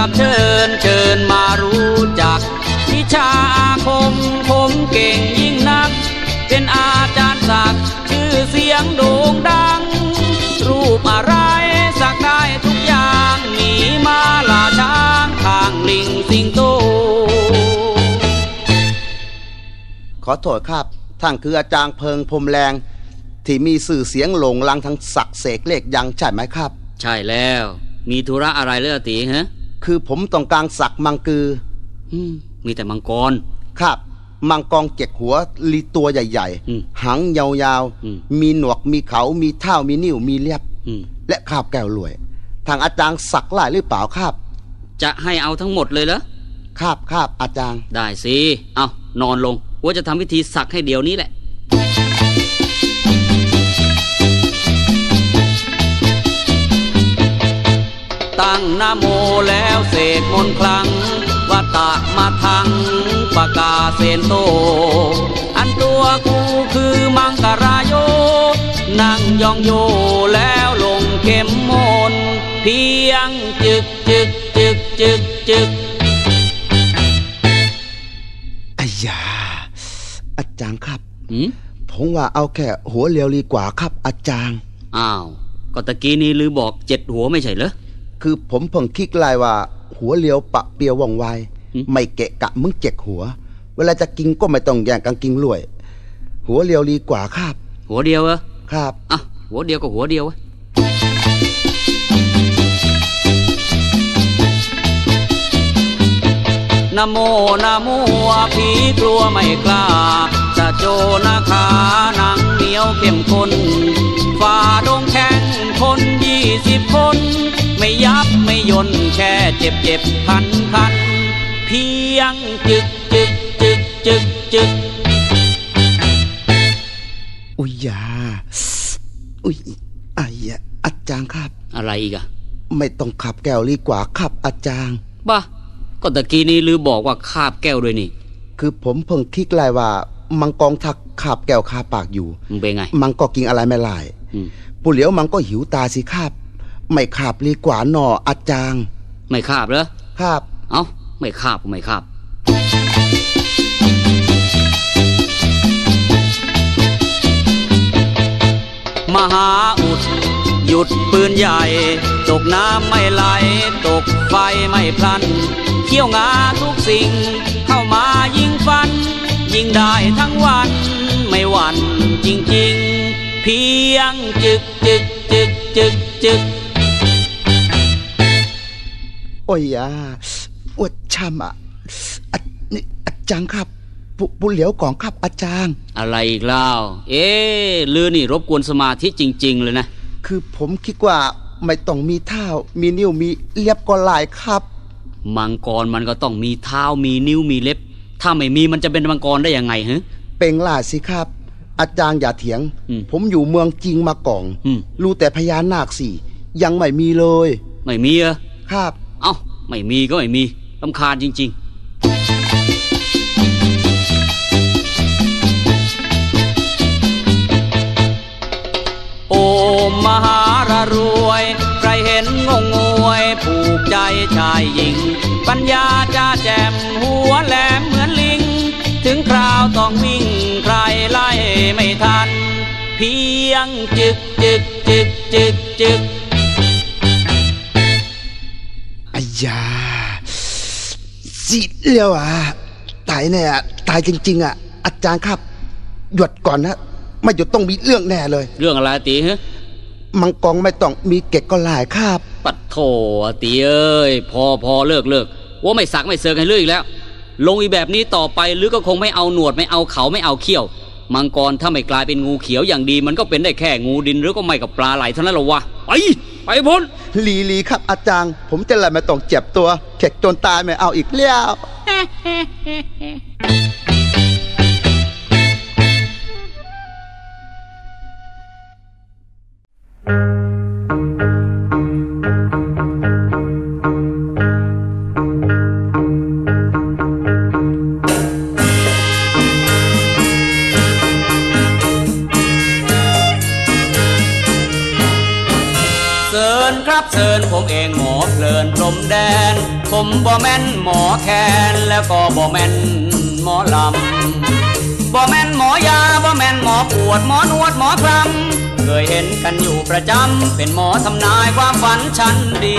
รับเชิญมารู้จักวิชาอาคมผมเก่งยิ่งนักเป็นอาจารย์ศักดิ์ชื่อเสียงโด่งดังรูปอะไรสักได้ทุกอย่างหมีม้าลาช้างข้างลิงสิงโตขอโทษครับท่านคืออาจารย์เพิงพรมแรงที่มีสื่อเสียงโหลงลังทั้งศักดิ์เสกเลขยังใช่ไหมครับใช่แล้วมีธุระอะไรเล่ะตีฮะคือผมต้องการสักมังกือมีแต่มังกรครับมังกร7หัวลีตัวใหญ่ๆหางยาวๆมีหนวกมีเขามีเท้ามีนิ้วมีเล็บและคาบแก้วรวยทางอาจารย์สักหลายหรือเปล่าครับจะให้เอาทั้งหมดเลยเหรอครับอาจารย์ได้สิเอานอนลงว่าจะทำพิธีสักให้เดี๋ยวนี้แหละตั้งนะโมแล้วเสกมนต์คลังวัตตะมาทังปะกาเสนโตอันตัวกูคือมังกรายโยนั่งยองโยแล้วลงเข็มมนต์เพียงจึกอ้ยาอาจารย์ครับผมว่าเอาแค่หัวเรียวดีกว่าครับอาจารย์อ้าวก็ตะกี้นี้ลือบอก7หัวไม่ใช่เหรอคือผมเพิ่งคิดไล่ว่าหัวเรียวปะเปียวว่องไวไม่เกะกะมึง7หัวเวลาจะกินก็ไม่ต้องแย่งกันกินรวยหัวเรียวดีกว่าครับหัวเดียวเหรอครับอ่ะหัวเดียวก็หัวเดียวนะโมนะโมผีกลัวไม่กล้าจะโจนาขาหนังเหนียวเข้มข้นฝ่าดงแข่งคน20คนไม่ยับไม่ยนแค่เจ็บคันเพียงจึกอุ้ยยาอุ้ยไอ้อาจารย์ครับอะไรอีกอะไม่ต้องขับแก้วดีกว่าครับอาจารย์บ้าก็ตะกี้นี้ลือบอกว่าคาบแก้วด้วยนี่คือผมเพิ่งคิดไล่ว่ามังกรทักคาบแก้วคาปากอยู่เป็นไงมังก็กินอะไรไม่ไล่ผู้เหลียวมังก็หิวตาสิครับไม่คาบดีกว่าหนออาจารย์ไม่คาบเหรอครับเอ้าไม่คาบมหาอุดหยุดปืนใหญ่ตกน้ำไม่ไหลตกไฟไม่พลันเขี้ยวงาทุกสิ่งเข้ามายิงฟันยิงได้ทั้งวันไม่หวั่นจริงๆเพียงจึกโอ้ยอวดช้ำอาจารย์ครับผู้เหลียวก่อนครับอาจารย์อะไรอีกแล้วลือนี่รบกวนสมาธิจริงๆเลยนะคือผมคิดว่าไม่ต้องมีเท้ามีนิ้วมีเล็บก็หลายครับมังกรมันก็ต้องมีเท้ามีนิ้วมีเล็บถ้าไม่มีมันจะเป็นมังกรได้ยังไงฮะเป็นล่าสิครับอาจารย์อย่าเถียงผมอยู่เมืองจริงมาก่อนรู้แต่พญานาคสี่ยังไม่มีเลยไม่มีเหรอครับเอ้าไม่มีก็ไม่มีรำคาญจริงๆโอมมหารรวยใครเห็นงงงวยผูกใจชายหญิงปัญญาจ้าแจ่มหัวแหลมเหมือนลิงถึงคราวต้องวิ่งใครไล่ไม่ทันเพียงจึกอ้ยาสิเลี้ยวตายแน่ตายจริงๆอาจารย์ครับหยุดก่อนนะไม่หยุดต้องมีเรื่องแน่เลยเรื่องอะไรตีฮะมังกรไม่ต้องมีเกศก็หลายครับปัดโถตีเอ้ยพอเลิกว่าไม่สักไม่เซิร์กให้เลิกอีกแล้วลงอีแบบนี้ต่อไปหรือก็คงไม่เอาหนวดไม่เอาเขาไม่เอาเขี้ยวมังกรถ้าไม่กลายเป็นงูเขียวอย่างดีมันก็เป็นได้แค่งูดินหรือก็ไม่กับปลาไหลเท่านั้นหรอวะไปพ้นลีครับอาจารย์ผมจะอะไรไม่ต้องเจ็บตัวเข็ดจนตายไม่เอาอีกแล้วเสิร์นครับเสิร์นผมเองหมอเพลินพรมแดนผมบ่แม่นหมอแคนแล้วก็บ่แม่นหมอลำบ่แม่นหมอยาบ่แม่นหมอปวดหมอนวดหมอคลำเคยเห็นกันอยู่ประจำเป็นหมอทำนายความฝันชั้นดี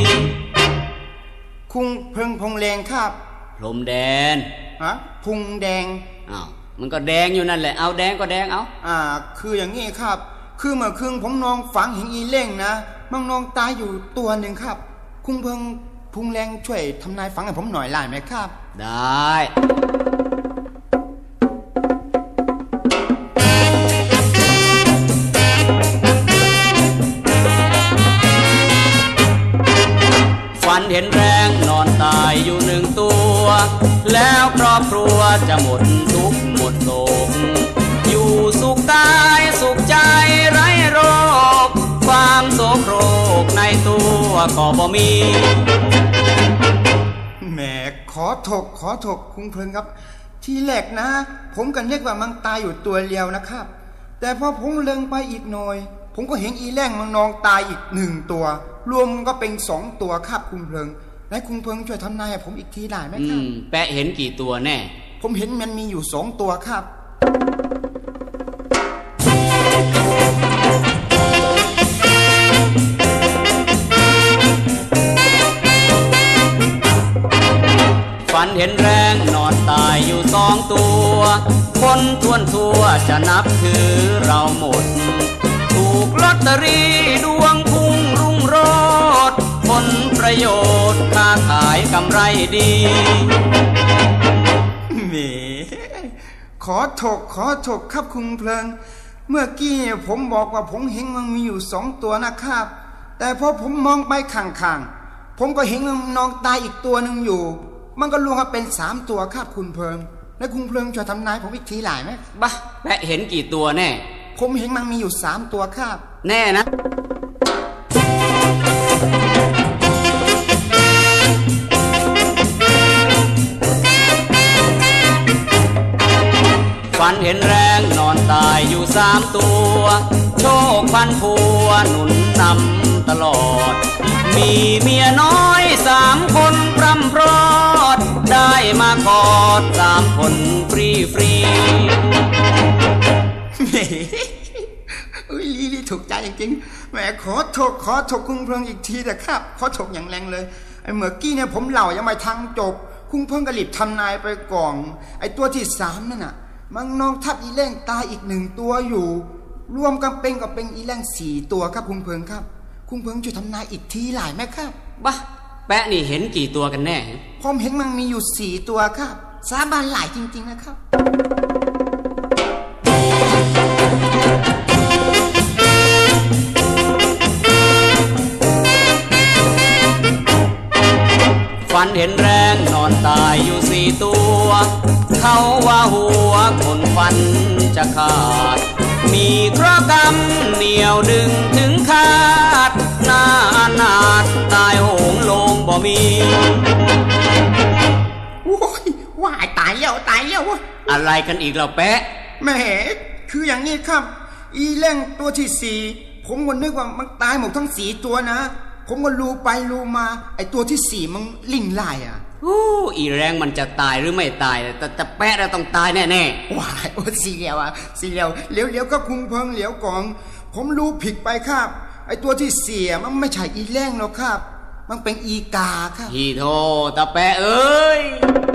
คุงเพิงพงแรงครับพรมแดนฮะพุงแดงอ้าวมันก็แดงอยู่นั่นแหละเอาแดงก็แดงเอาคืออย่างนี้ครับคือเมื่อคืนผมนอนฝังเห็นอีเล่งนะมันนอนตายอยู่ตัวหนึ่งครับคุงเพิงพุงแรงช่วยทำนายฝังให้ผมหน่อยได้ไหมครับได้ฝันเห็นแรงนอนตายอยู่หนึ่งตัวแล้วครอบครัวจะหมดทุกข์หมดโศกอยู่สุขกายสุขใจไร้โรคความโศกโรคในตัวก็บ่มีแหมขอถกคุณเพลินครับทีแรกนะผมก็นึกว่ามันตายอยู่ตัวเดียวนะครับแต่พอผมเล็งไปอีกหน่อยผมก็เห็นอีแรงมันนองตายอีก1ตัวรวมก็เป็น2ตัวครับคุณเพลิงและคุณเพลิงช่วยทำนายให้ผมอีกทีได้ไหมครับแปะเห็นกี่ตัวแน่ผมเห็นมันมีอยู่2ตัวครับฝันเห็นแรงนอนตายอยู่2ตัวคนทั่วจะนับถือเราหมดถูกลอตเตอรี่ดวงพุ่งรุ่งโรจน์ผลประโยชน์ค้าขายกำไรดีแหมขอถกครับคุณเพลินเมื่อกี้ผมบอกว่าผมเห็นมันมีอยู่2ตัวนะครับแต่พอผมมองไปข้างๆผมก็เห็นมันนอนตายอีกตัวหนึ่งอยู่มันก็รวมกันเป็น3ตัวครับคุณเพลินและคุณเพลินช่วยทำนายผมอีกทีหลายไหมบ้าแปะเห็นกี่ตัวแน่ผมเห็นมันมีอยู่3ตัวครับแน่นะฝันเห็นแรงนอนตายอยู่3ตัวโชคพันพัวหนุนนำตลอดมีเมียน้อย3คนพร่ำพรอดได้มากอด3คนฟรีลีถูกใจจริงๆแหมขอถกคุณเพลิงอีกทีนะครับขอถกอย่างแรงเลยไอ้เมื่อกี้เนี่ยผมเล่ายังไม่ทันจบคุณเพลิงก็รีบทำนายไปก่อนไอ้ตัวที่3นั่นน่ะมันนองทับอีแรงตายอีก1ตัวอยู่รวมกันเป็นอีแรง4ตัวครับคุณเพลิงครับคุณเพลิงช่วยทำนายอีกทีหลายไหมครับบ้าแปะนี่เห็นกี่ตัวกันแน่ผมเห็นมันมีอยู่4ตัวครับสาบานหลายจริงๆนะครับฝันเห็นแรงนอนตายอยู่4ตัวเขาว่าหัวคนฟันจะขาดมีเคราะห์กรรมเหนียวดึงถึงขาดหน้าอนาถตายโหงลงบ่มีโอ้ยว่าตายแล้วอะไรกันอีกเราแปะแหมคืออย่างนี้ครับอีแรงตัวที่4ผมก็นึกว่ามันตายหมดทั้ง4ตัวนะผมก็ลูไปลูมาไอ้ตัวที่4มันลิ่งไล่อีแรงมันจะตายหรือไม่ตายแต่แปะเราต้องตายแน่ๆว้ายสีเหลียวเลี้ยวก็คุงเพิงเหลียวกองผมรู้ผิดไปครับไอ้ตัวที่4มันไม่ใช่อีแรงหรอกครับมันเป็นอีกาครับพี่โทตะแปะเอ้ย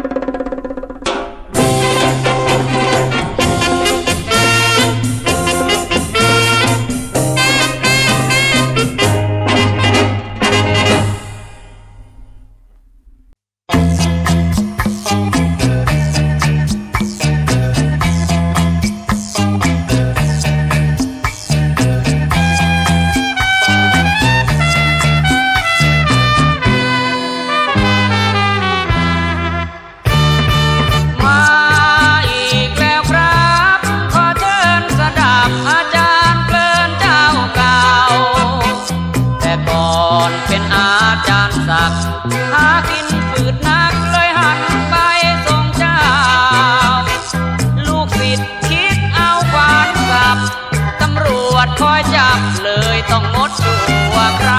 หากินฝืดนักเลยหันไปส่งเจ้าลูกศิษย์คิดเอาขวานสับตำรวจคอยจับเลยต้องงดชั่วคราว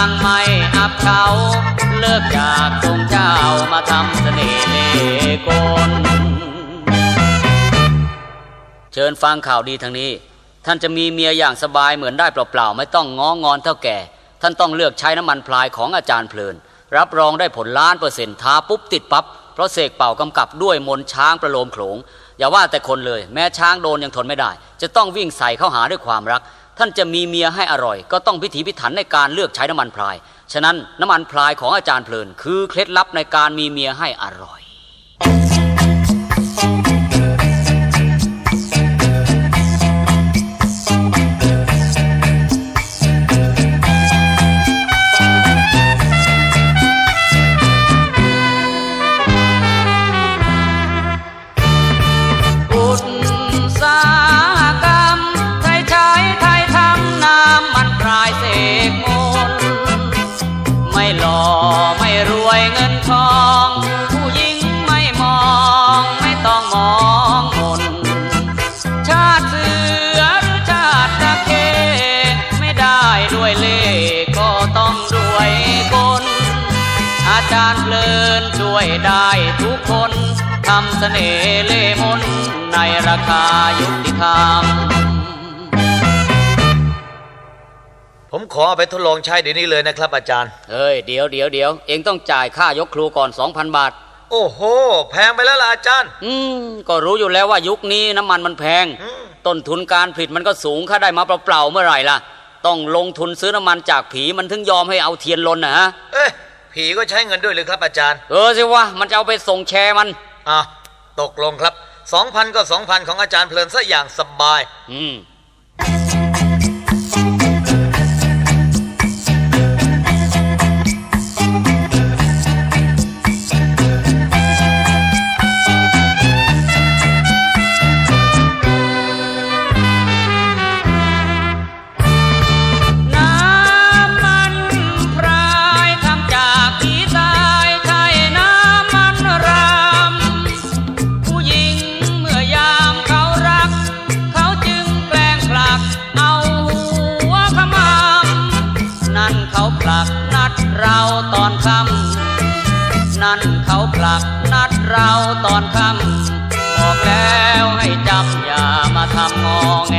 างไม่อับเขาเลิกจากทรงเจ้ามาทำเสน่ห์เล่กลเชิญฟังข่าวดีทางนี้ท่านจะมีเมียอย่างสบายเหมือนได้เปล่าๆไม่ต้องง้องอนเท่าแก่ท่านต้องเลือกใช้น้ำมันพลายของอาจารย์เพลินรับรองได้ผล1,000,000%ทาปุ๊บติดปั๊บเพราะเสกเป่ากำกับด้วยมนต์ช้างประโลมโขลงอย่าว่าแต่คนเลยแม้ช้างโดนยังทนไม่ได้จะต้องวิ่งใส่เข้าหาด้วยความรักท่านจะมีเมียให้อร่อยก็ต้องพิถีพิถันในการเลือกใช้น้ำมันพลายฉะนั้นน้ำมันพลายของอาจารย์เพลินคือเคล็ดลับในการมีเมียให้อร่อยไม่รวยเงินทองผู้หญิงไม่มองไม่ต้องมองมนชาติเสือหรือชาติตะเคไม่ได้ด้วยเล่ก็ต้องด้วยกลอาจารย์เพลินช่วยได้ทุกคนทำเสน่ห์เล่มนในราคายุติธรรมผมขอเอาไปทดลองใช้เดี๋ยวนี้เลยนะครับอาจารย์เดี๋ยวเองต้องจ่ายค่ายกครูก่อน 2,000 บาทโอ้โหแพงไปแล้วล่ะอาจารย์ก็รู้อยู่แล้วว่ายุคนี้น้ำมันมันแพงต้นทุนการผลิตมันก็สูงค่าได้มาเปล่าๆเมื่อไหร่ล่ะต้องลงทุนซื้อน้ำมันจากผีมันถึงยอมให้เอาเทียนลนนะฮะผีก็ใช้เงินด้วยเลยครับอาจารย์สิวะมันจะเอาไปส่งแชร์มันตกลงครับ 2,000 ก็ 2,000 ของอาจารย์เพลินซะอย่างสบายตอนค่ำนั่นเขาผลักนัดเราตอนค่ำบอกแล้วให้จำอย่ามาทำงอแง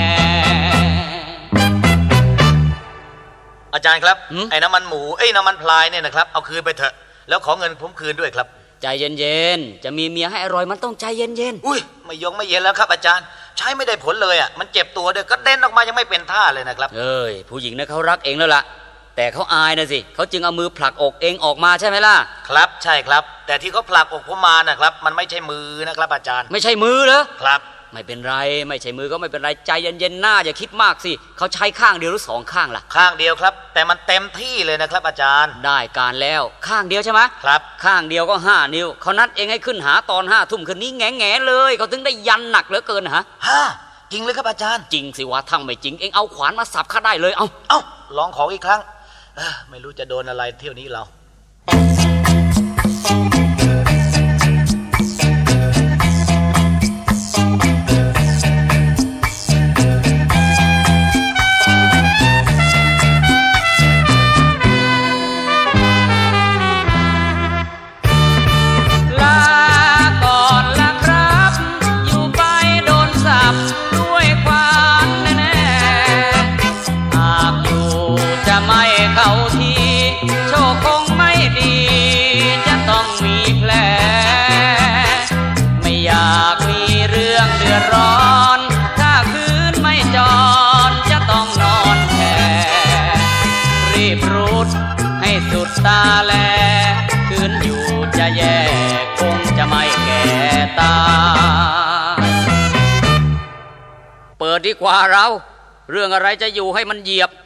อาจารย์ครับไอ้น้ำมันหมูน้ำมันพลายเนี่ยนะครับเอาคืนไปเถอะแล้วขอเงินผมคืนด้วยครับใจเย็นๆจะมีเมียให้อร่อยมันต้องใจเย็นๆอุ้ยไม่เย็นแล้วครับอาจารย์ใช้ไม่ได้ผลเลยอ่ะมันเจ็บตัวด้วยก็เด้นออกมายังไม่เป็นท่าเลยนะครับผู้หญิงนะเขารักเองแล้วล่ะแต่เขาอายนะสิเขาจึงเอามือผลักอกเองออกมาใช่ไหมล่ะครับใช่ครับแต่ที่เขาผลักอกผมมานะครับมันไม่ใช่มือนะครับอาจารย์ไม่ใช่มือเหรอครับไม่เป็นไรไม่ใช่มือก็ไม่เป็นไรใจเย็นๆหน้าอย่าคิดมากสิเขาใช้ข้างเดียวหรือ2ข้างล่ะข้างเดียวครับแต่มันเต็มที่เลยนะครับอาจารย์ได้การแล้วข้างเดียวใช่ไหมครับข้างเดียวก็5 นิ้วเขานัดเองให้ขึ้นหาตอน5 ทุ่มคืนนี้แง่ๆเลยเขาถึงได้ยันหนักเหลือเกินฮะจริงเลยครับอาจารย์จริงสิวะทั้งไม่จริงเองเอาขวานมาสับข้าได้เลยเอาลองของอีกครั้งไม่รู้จะโดนอะไรเที่ยวนี้เราตาแลคืนอยู่จะแย่คงจะไม่แก่ตาเปิดดีกว่าเราเรื่องอะไรจะอยู่ให้มันเหยียบ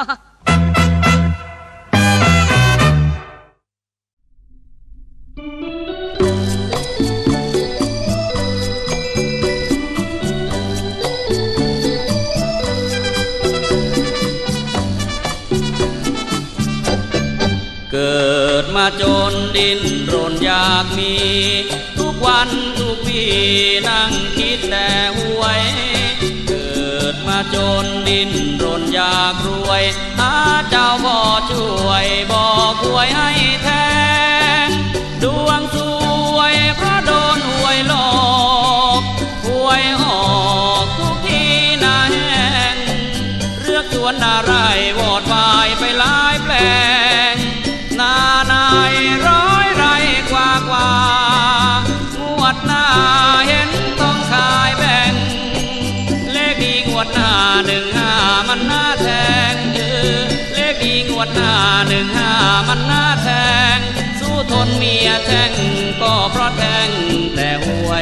เกิดมาจนดิ้นรนอยากมีทุกวันทุกปีนั่งคิดแต่หวยเกิดมาจนดิ้นรนอยอยากรวยหาเจ้าพ่อช่วยบอกหวยให้แทงดวงสวยเพราะโดนหวยหลอกหวยออกทุกทีนาแห้งเลือกสวนนาไรวอดวายไปหลายแปลงนานายร้อยไร่กว่างวดหน้าเห็นต้องขายแบ่งเลขดีงวดหน้า15มันน่าแทงเลขดีงวดหน้า15มันน่าแทงสู้ทนเมียแทงก็เพราะแทงแต่หวย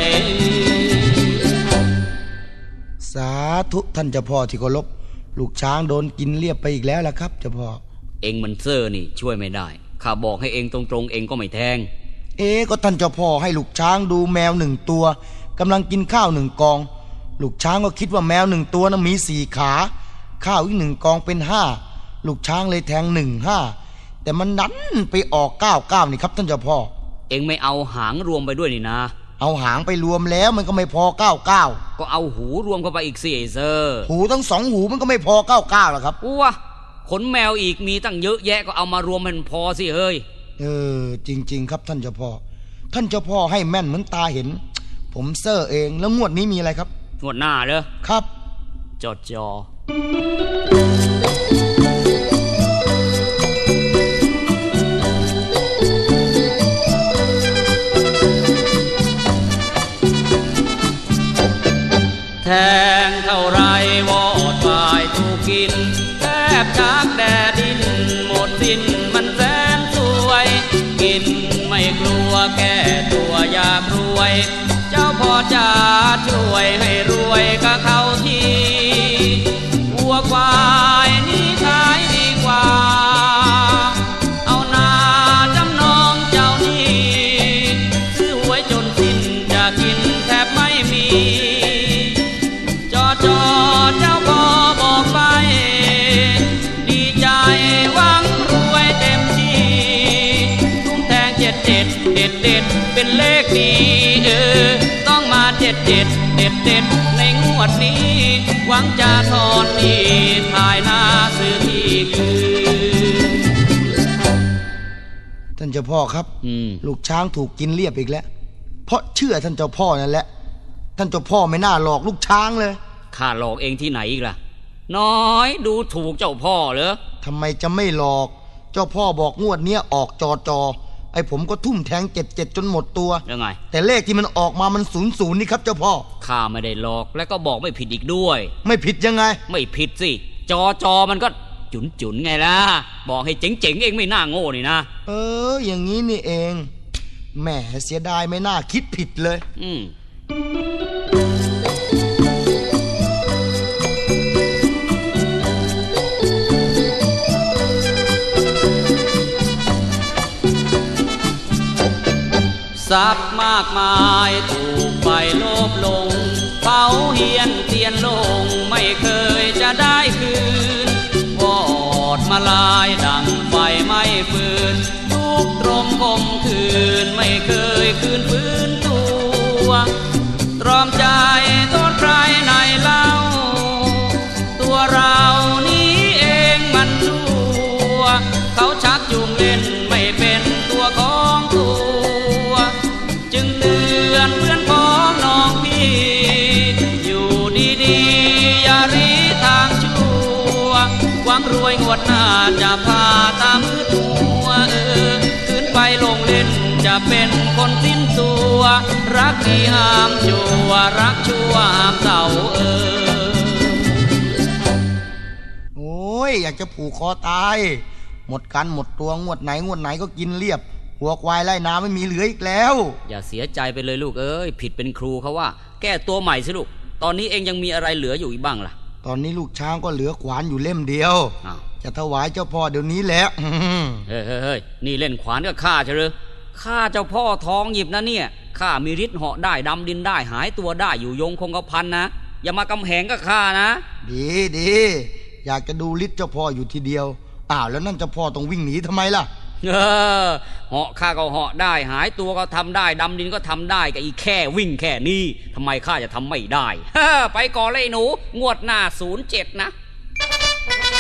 สาธุท่านเจ้าพ่อที่เคารพลูกช้างโดนกินเรียบไปอีกแล้วล่ะครับเจ้าพ่อเองมันเซ่อนี่ช่วยไม่ได้ข้าบอกให้เองตรงๆเองก็ไม่แทงก็ท่านเจ้าพ่อให้ลูกช้างดูแมว1ตัวกำลังกินข้าว1กองลูกช้างก็คิดว่าแมว1ตัวนั้นมี4ขาข้าวอีก1กองเป็น5ลูกช้างเลยแทง15แต่มันดันไปออก99นี่ครับท่านเจ้าพ่อเองไม่เอาหางรวมไปด้วยนี่นะเอาหางไปรวมแล้วมันก็ไม่พอ99 ก็เอาหูรวมเข้าไปอีกสิไอ้เซอร์หูทั้ง2หูมันก็ไม่พอ99หรอกครับว้าขนแมวอีกมีตั้งเยอะแยะก็เอามารวมมันพอสิเฮ้ยจริงๆครับท่านเจ้าพ่อท่านเจ้าพ่อให้แม่นเหมือนตาเห็นผมเซอร์เองแล้วงวดนี้มีอะไรครับงวดหน้าเหรอครับจอแทงเท่าไรวอดวายถูกกินแทบจากแดดดินหมดสิ้นมันแสนสวยกินไม่กลัวแก่ตัวอยากรวยเจ้าพ่อจะช่วยให้รวยก็เข้าทีวัวควายนี่ขายดีกว่าเอานาจำนองเจ้านี่ซื้อหวยจนสิ้นจะกินแทบไม่มีจอเจ้าพ่อบอกไปดีใจหวังรวยเต็มที่ทุ่มแทง77เด็ดเป็นเลขดีต้องมา77เด็ดในงวดนี้หวังจะทอนนี่ถ่ายหน้าซื้อที่คืนท่านเจ้าพ่อครับลูกช้างถูกกินเรียบอีกแล้วเพราะเชื่อท่านเจ้าพ่อนั่นแหละท่านเจ้าพ่อไม่น่าหลอกลูกช้างเลยข้าหลอกเองที่ไหนอีกล่ะน้อยดูถูกเจ้าพ่อเหรอทำไมจะไม่หลอกเจ้าพ่อบอกงวดเนี้ยออกจอไอ้ผมก็ทุ่มแทง77จนหมดตัวยังไงแต่เลขที่มันออกมามัน00นี่ครับเจ้าพ่อข้าไม่ได้หลอกและก็บอกไม่ผิดอีกด้วยไม่ผิดยังไงไม่ผิดสิจอมันก็จุนไงล่ะบอกให้เจ๋งเองไม่น่าโง่นี่นะอย่างนี้นี่เองแหมเสียดายไม่น่าคิดผิดเลยทรัพย์มากมายถูกไฟโลภลงเผาเฮียนเตียนลงไม่เคยจะได้คืนวอดมาลายดังไฟไม่ฟืนทุกตรมคมคืนไม่เคยคืนฟื้นตัวตรอมใจโทษใครในเล่าตัวเรานี้เองมันชั่วเขาชักจูงเล่นไม่เป็นตัวของตัวจึงเตือนเพื่อนพ้องน้องพี่อยู่ดีๆอย่ารีทางชั่วหวังรวยงวดหน้าจะพาตามมือตัวขึ้นไปลงเล่นจะเป็นคนสิ้นตัวรักดีห้ามชั่วรักชั่วห้ามเศร้าโอ้ยอยากจะผูกคอตายหมดกันหมดตัวงวดไหนก็กินเรียบหัวควายไล่น้ำไม่มีเหลืออีกแล้วอย่าเสียใจไปเลยลูกผิดเป็นครูเขาว่าแก้ตัวใหม่สิลูกตอนนี้เองยังมีอะไรเหลืออยู่อีกบ้างล่ะตอนนี้ลูกช้างก็เหลือขวานอยู่เล่มเดียวจะถวายเจ้าพ่อเดี๋ยวนี้แหละเฮ้ยนี่เล่นขวานก็ฆ่าใช่หรือฆ่าเจ้าพ่อท้องหยิบนะเนี่ยข้ามีฤทธิ์เหาะได้ดำดินได้หายตัวได้อยู่ยงคงกระพันนะอย่ามากำแหงก็ฆ่านะดีอยากจะดูฤทธิ์เจ้าพ่ออยู่ทีเดียวแล้วนั่นเจ้าพ่อต้องวิ่งหนีทำไมล่ะเหาะข้าก็เหาะได้หายตัวก็ทำได้ดำดินก็ทำได้กับอีแค่วิ่งแค่นี้ทำไมข้าจะทำไม่ได้ไปก่อนเลยหนูงวดหน้า07นะ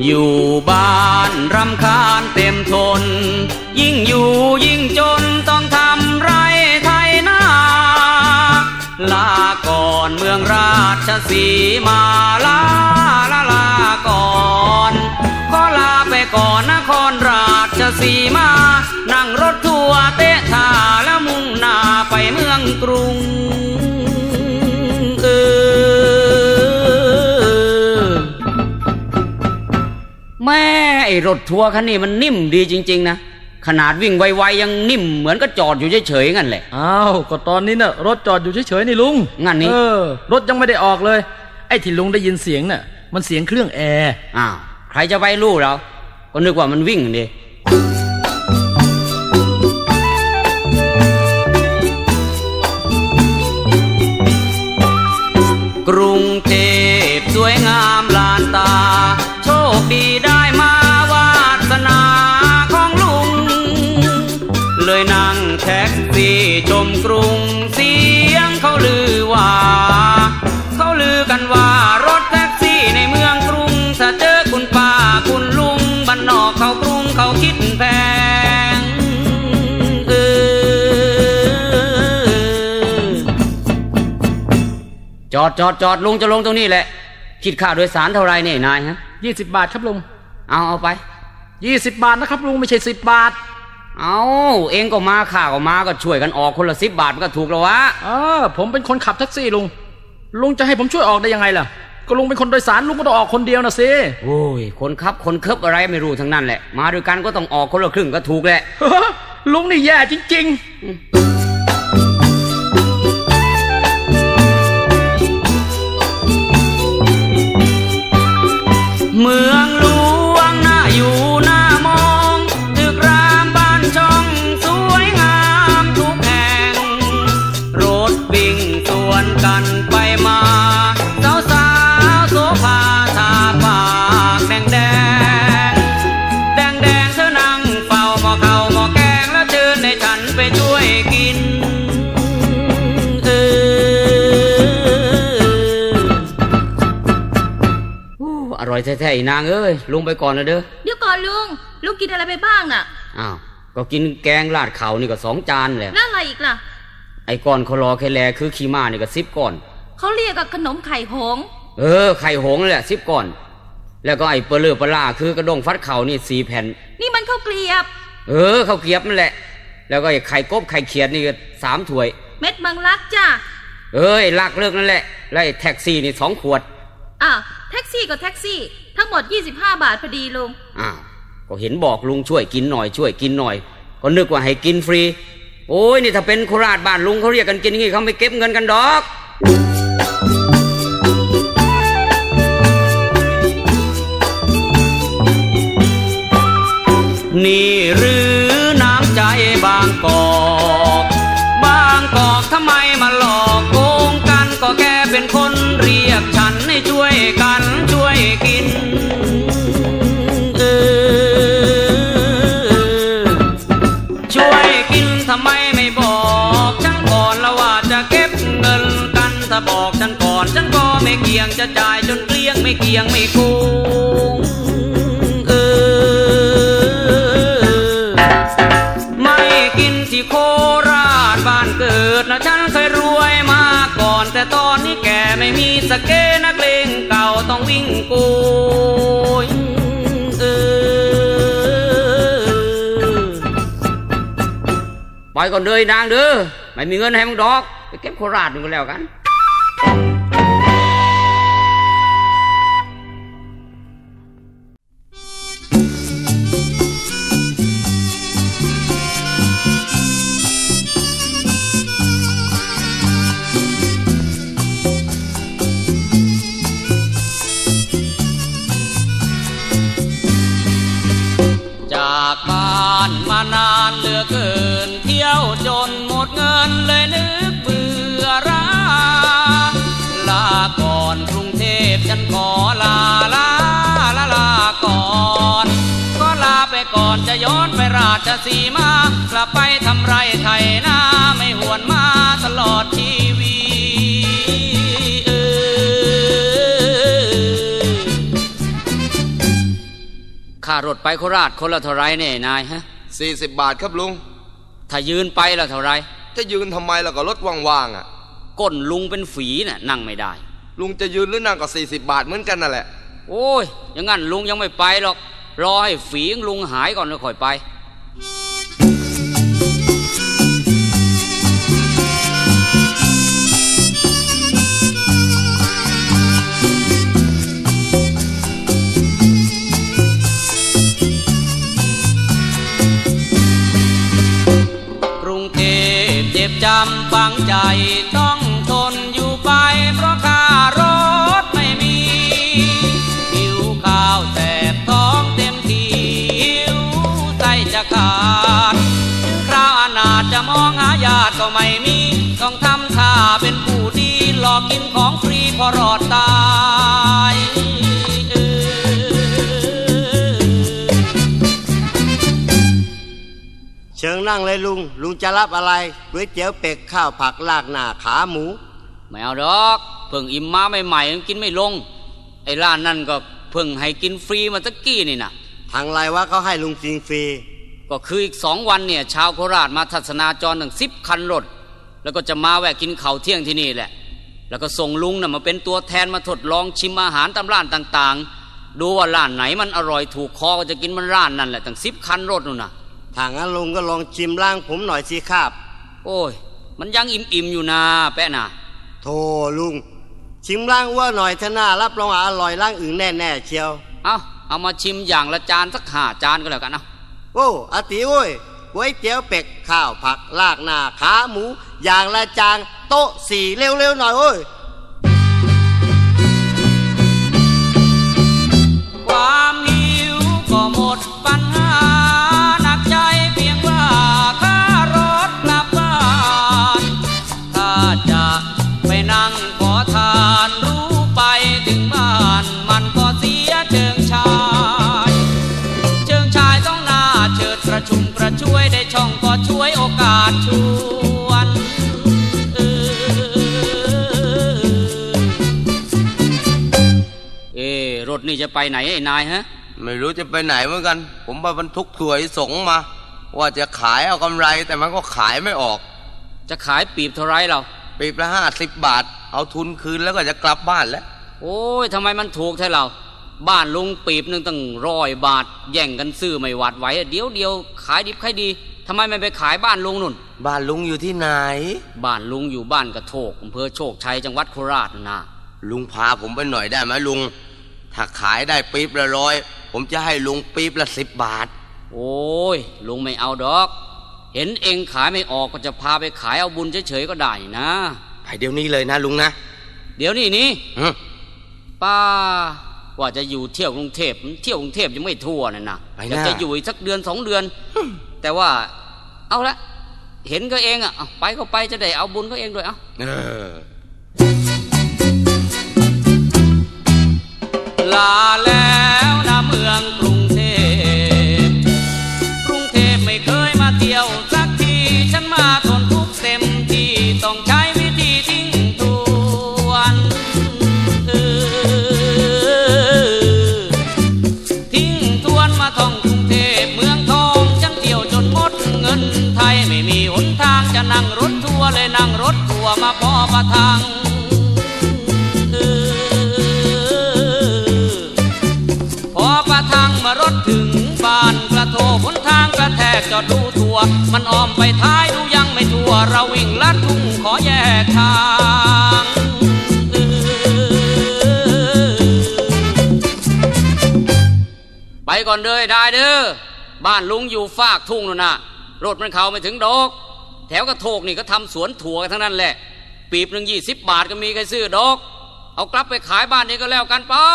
อยู่บ้านรำคาญเต็มทนยิ่งอยู่ยิ่งจนต้องทำไรไถนาลาก่อนเมืองราชสีมาลาก่อนขอลาไปก่อนนครราชสีมานั่งรถทัวร์เตะท่าแล้วมุ่งหน้าไปเมืองกรุงแม่ไอ้รถทัวร์คันนี้มันนิ่มดีจริงๆนะขนาดวิ่งไวๆยังนิ่มเหมือนก็จอดอยู่เฉยๆงั้นแหละอ้าวก็ตอนนี้น่ะรถจอดอยู่เฉยๆนี่ลุงงั้นนี่รถยังไม่ได้ออกเลยไอ้ที่ลุงได้ยินเสียงน่ะมันเสียงเครื่องแอร์อ้าวใครจะไปรู้เราก็นึกว่ามันวิ่งดิกรุงเทพสวยงามลานตาโชคดีได้มาวาสนาของลุงเลยนั่งแท็กซี่ชมกรุงเสียงเขาลือกันว่ารถแท็กซี่ในเมืองกรุงถ้าเจอคุณป้าคุณลุงบ้านนอกเขากรุงเขาคิดแพงจอดลุงจะลงตรงนี้แหละคิดค่าโดยสารเท่าไรเนี่ยนายฮะ 20 บาทครับลุงเอาไป 20 บาทนะครับลุงไม่ใช่10 บาทเอาเองก็มาข้าก็มาก็ช่วยกันออกคนละ10 บาทมันก็ถูกแล้ววะผมเป็นคนขับแท็กซี่ลุงจะให้ผมช่วยออกได้ยังไงล่ะก็ลุงเป็นคนโดยสารลุงก็ต้องออกคนเดียวนะสิโอ้ยคนขับคนเคิบอะไรไม่รู้ทั้งนั้นแหละมาด้วยกันก็ต้องออกคนละครึ่งก็ถูกแหละลุงนี่แย่จริงๆเมืองหลวงน่าอยู่น่ามองตึกรามบ้านช่องสวยงามทุกแห่งรถวิ่งสวนกันไปมาสาวโสภาทาปากแดงเธอนั่งเฝ้าหม้อข้าวหม้อแกงแล้วเชิญให้ฉันไปช่วยกินอร่อยแท้ๆอีนางเอ้ยลุงไปก่อนนะเด้อเดี๋ยวก่อนลุงกินอะไรไปบ้างน่ะอ้าวก็กินแกงราดข้าวนี่ก็2 จานแหละแล้วอะไรอีกล่ะไอ้ก้อนคลอแคแลคือขี้ม้านี่ก็10 ก้อนเขาเรียกกับขนมไข่หงไข่หงแหละ10 ก้อนแล้วก็ไอ้เปลือกปลาคือกระด้งฟัดเข่านี่4 แผ่นนี่มันข้าวเกลียบข้าวเกลียบนั่นแหละแล้วก็ไอ้ไข่กบไข่เขียดนี่ก็3 ถ้วยเม็ดบางรักจ้ะลักเลิกนั่นแหละแล้วไอ้แท็กซี่นี่2 ขวดแท็กซี่กับแท็กซี่ทั้งหมด25 บาทพอดีลุงก็เห็นบอกลุงช่วยกินหน่อยก็นึกว่าให้กินฟรีโอ้ยนี่ถ้าเป็นโคราชบ้านลุงเขาเรียกกันกินอย่างงี้เขาไม่เก็บเงินกันดอกนี่หรือน้ำใจบางกอกทำไมมาหลอกโกงกันก็แค่เป็นคนเรียกฉันให้ช่วยกันช่วยกินช่วยกินทำไมไม่บอกฉันก่อนแล้วว่าจะเก็บเงินกันถ้าบอกฉันก่อนฉันก็ไม่เกี่ยงจะจ่ายจนเกลี้ยงไม่เกี่ยงไม่โกงไม่กินที่โคราชบ้านเกิดนะฉันเคยรวยมาก่อนแต่ตอนนี้แกไม่มีสเกนักเลงเก่าต้องวิ่งกูไปก่อนเลยนางเด้อไม่มีเงินให้มึงดอกไปเก็บโคราชนึงก็แล้วกันจากบ้านมานานเหลือเกินเที่ยวจนหมดเงินเลยนึกเบื่อราลาก่อนกรุงเทพฉันขอลาก่อนก็ลาไปก่อนจะย้อนไปราชสีมากลับไปทำไรไถนาไม่หวนมาตลอดชีวิตารถไปโคราชคนละเท่าไรเนี่ยนายฮะ 40 บาทครับลุงถ้ายืนไปละเท่าไรจะยืนทำไมล่ะก็รถว่างๆอ่ะก้นลุงเป็นฝีน่ะนั่งไม่ได้ลุงจะยืนหรือนั่งก็40 บาทเหมือนกันนั่นแหละโอ้ยอย่างงั้นลุงยังไม่ไปหรอกรอให้ฝีของลุงหายก่อนแล้วค่อยไปกรุงเทพเจ็บจำฝังใจต้องทนอยู่ไปเพราะค่ารถไม่มีหิวข้าวแสบท้องเต็มทีหิวใจจะขาดคราวอนาถจะมองหาญาติก็ไม่มีต้องทำท่าเป็นผู้ดีหลอกกินของฟรีพอรอดตายเชิงนั่งเลยลุงจะรับอะไรก๋วยเตี๋ยวเป็ดข้าวผักลากหน้าขาหมูไม่เอาดอกเพิ่งอิ่มมาใหม่ๆกินไม่ลงไอ้ร้านนั่นก็เพิ่งให้กินฟรีมาตะกี้นี่นะทางไรวะเขาให้ลุงกินฟรีก็คืออีก2 วันเนี่ยชาวโคราชมาทัศนาจรถึง10 คันรถแล้วก็จะมาแวะกินข้าวเที่ยงที่นี่แหละแล้วก็ส่งลุงน่ะมาเป็นตัวแทนมาทดลองชิมอาหารตามร้านต่างๆดูว่าร้านไหนมันอร่อยถูกคอก็จะกินมันร้านนั่นแหละตั้ง10 คันรถนู่นน่ะถ้างั้นลุงก็ลองชิมร่างผมหน่อยสิครับโอ้ยมันยังอิ่มๆอยู่นะแปะนะโธ่ลุงชิมร่างว่าหน่อยเถอะนะรับรองอร่อยร่างอื่นแน่ๆเชียวเอามาชิมอย่างละจานสัก5 จานก็แล้วกันโอ้อาติโอ้ยก๋วยเตี๋ยวเป็ดข้าวผักลากหน้าขาหมูอย่างละจานโต๊ะ4เร็วๆหน่อยโอ้ยความหิวก็หมดปัญหาหนักใจเพียงว่าค่ารถกลับบ้านถ้าจะไปนั่งขอทานรู้ไปถึงบ้านมันก็เสียเชิงชายต้องหน้าเชิดประชุมประช่วยได้ช่องก็ช่วยโอกาสชวนรถนี่จะไปไหนไอ้นายฮะไม่รู้จะไปไหนเหมือนกันผมไปบรรทุกถั่วส่งมาว่าจะขายเอากำไรแต่มันก็ขายไม่ออกจะขายปีบเท่าไรเราปีบละ50 บาทเอาทุนคืนแล้วก็จะกลับบ้านแล้วโอ้ยทำไมมันถูกแท้เราบ้านลุงปีบนึงตั้ง100 บาทแย่งกันซื้อไม่หวาดไหวเดี๋ยวขายดิบขายดีทำไมไม่ไปขายบ้านลุงนุ่นบ้านลุงอยู่ที่ไหนบ้านลุงอยู่บ้านกระโถกอำเภอโชคชัยจังหวัดโคราชนะลุงพาผมไปหน่อยได้ไหมลุงถ้าขายได้ปีบละ100ผมจะให้ลุงปีบละ10 บาทโอ้ยลุงไม่เอาดอกเห็นเองขายไม่ออกก็จะพาไปขายเอาบุญเฉยๆก็ได้นะไปเดี๋ยวนี้เลยนะลุงนะเดี๋ยวนี้ป้าว่าจะอยู่เที่ยวกรุงเทพยังไม่ทั่วนะอยากจะอยู่อีกสัก1-2 เดือนแต่ว่าเอาละเห็นก็เองไปก็ไปจะได้เอาบุญก็เองด้วยลาแล้วนะเมืองกรุงเทพไม่เคยมาเที่ยวสักทีฉันมาทนทุกข์เต็มที่ต้องใช้วิธีทิ้งทวนมาท่องกรุงเทพเมืองทองฉันเที่ยวจนหมดเงินไทยไม่มีหนทางจะนั่งรถทัวร์เลยนั่งรถทัวร์มาพอประทังพอประทังมารถถึงบ้านกระโถหนทางกระแทกจอดดูทัวร์มันอ้อมไปท้ายดูยังไม่ทั่วเราวิ่งลัดทุ่งขอแยกทางไปก่อนเลยได้เด้อบ้านลุงอยู่ฟากทุ่งนู่นน่ะรถมันเข้าไม่ถึงดอกแถวกระโถกนี่ก็ทำสวนถั่วกันทั้งนั้นแหละปีบนึง20 บาทก็มีใครซื้อดอกเอากลับไปขายบ้านนี้ก็แล้วกันไป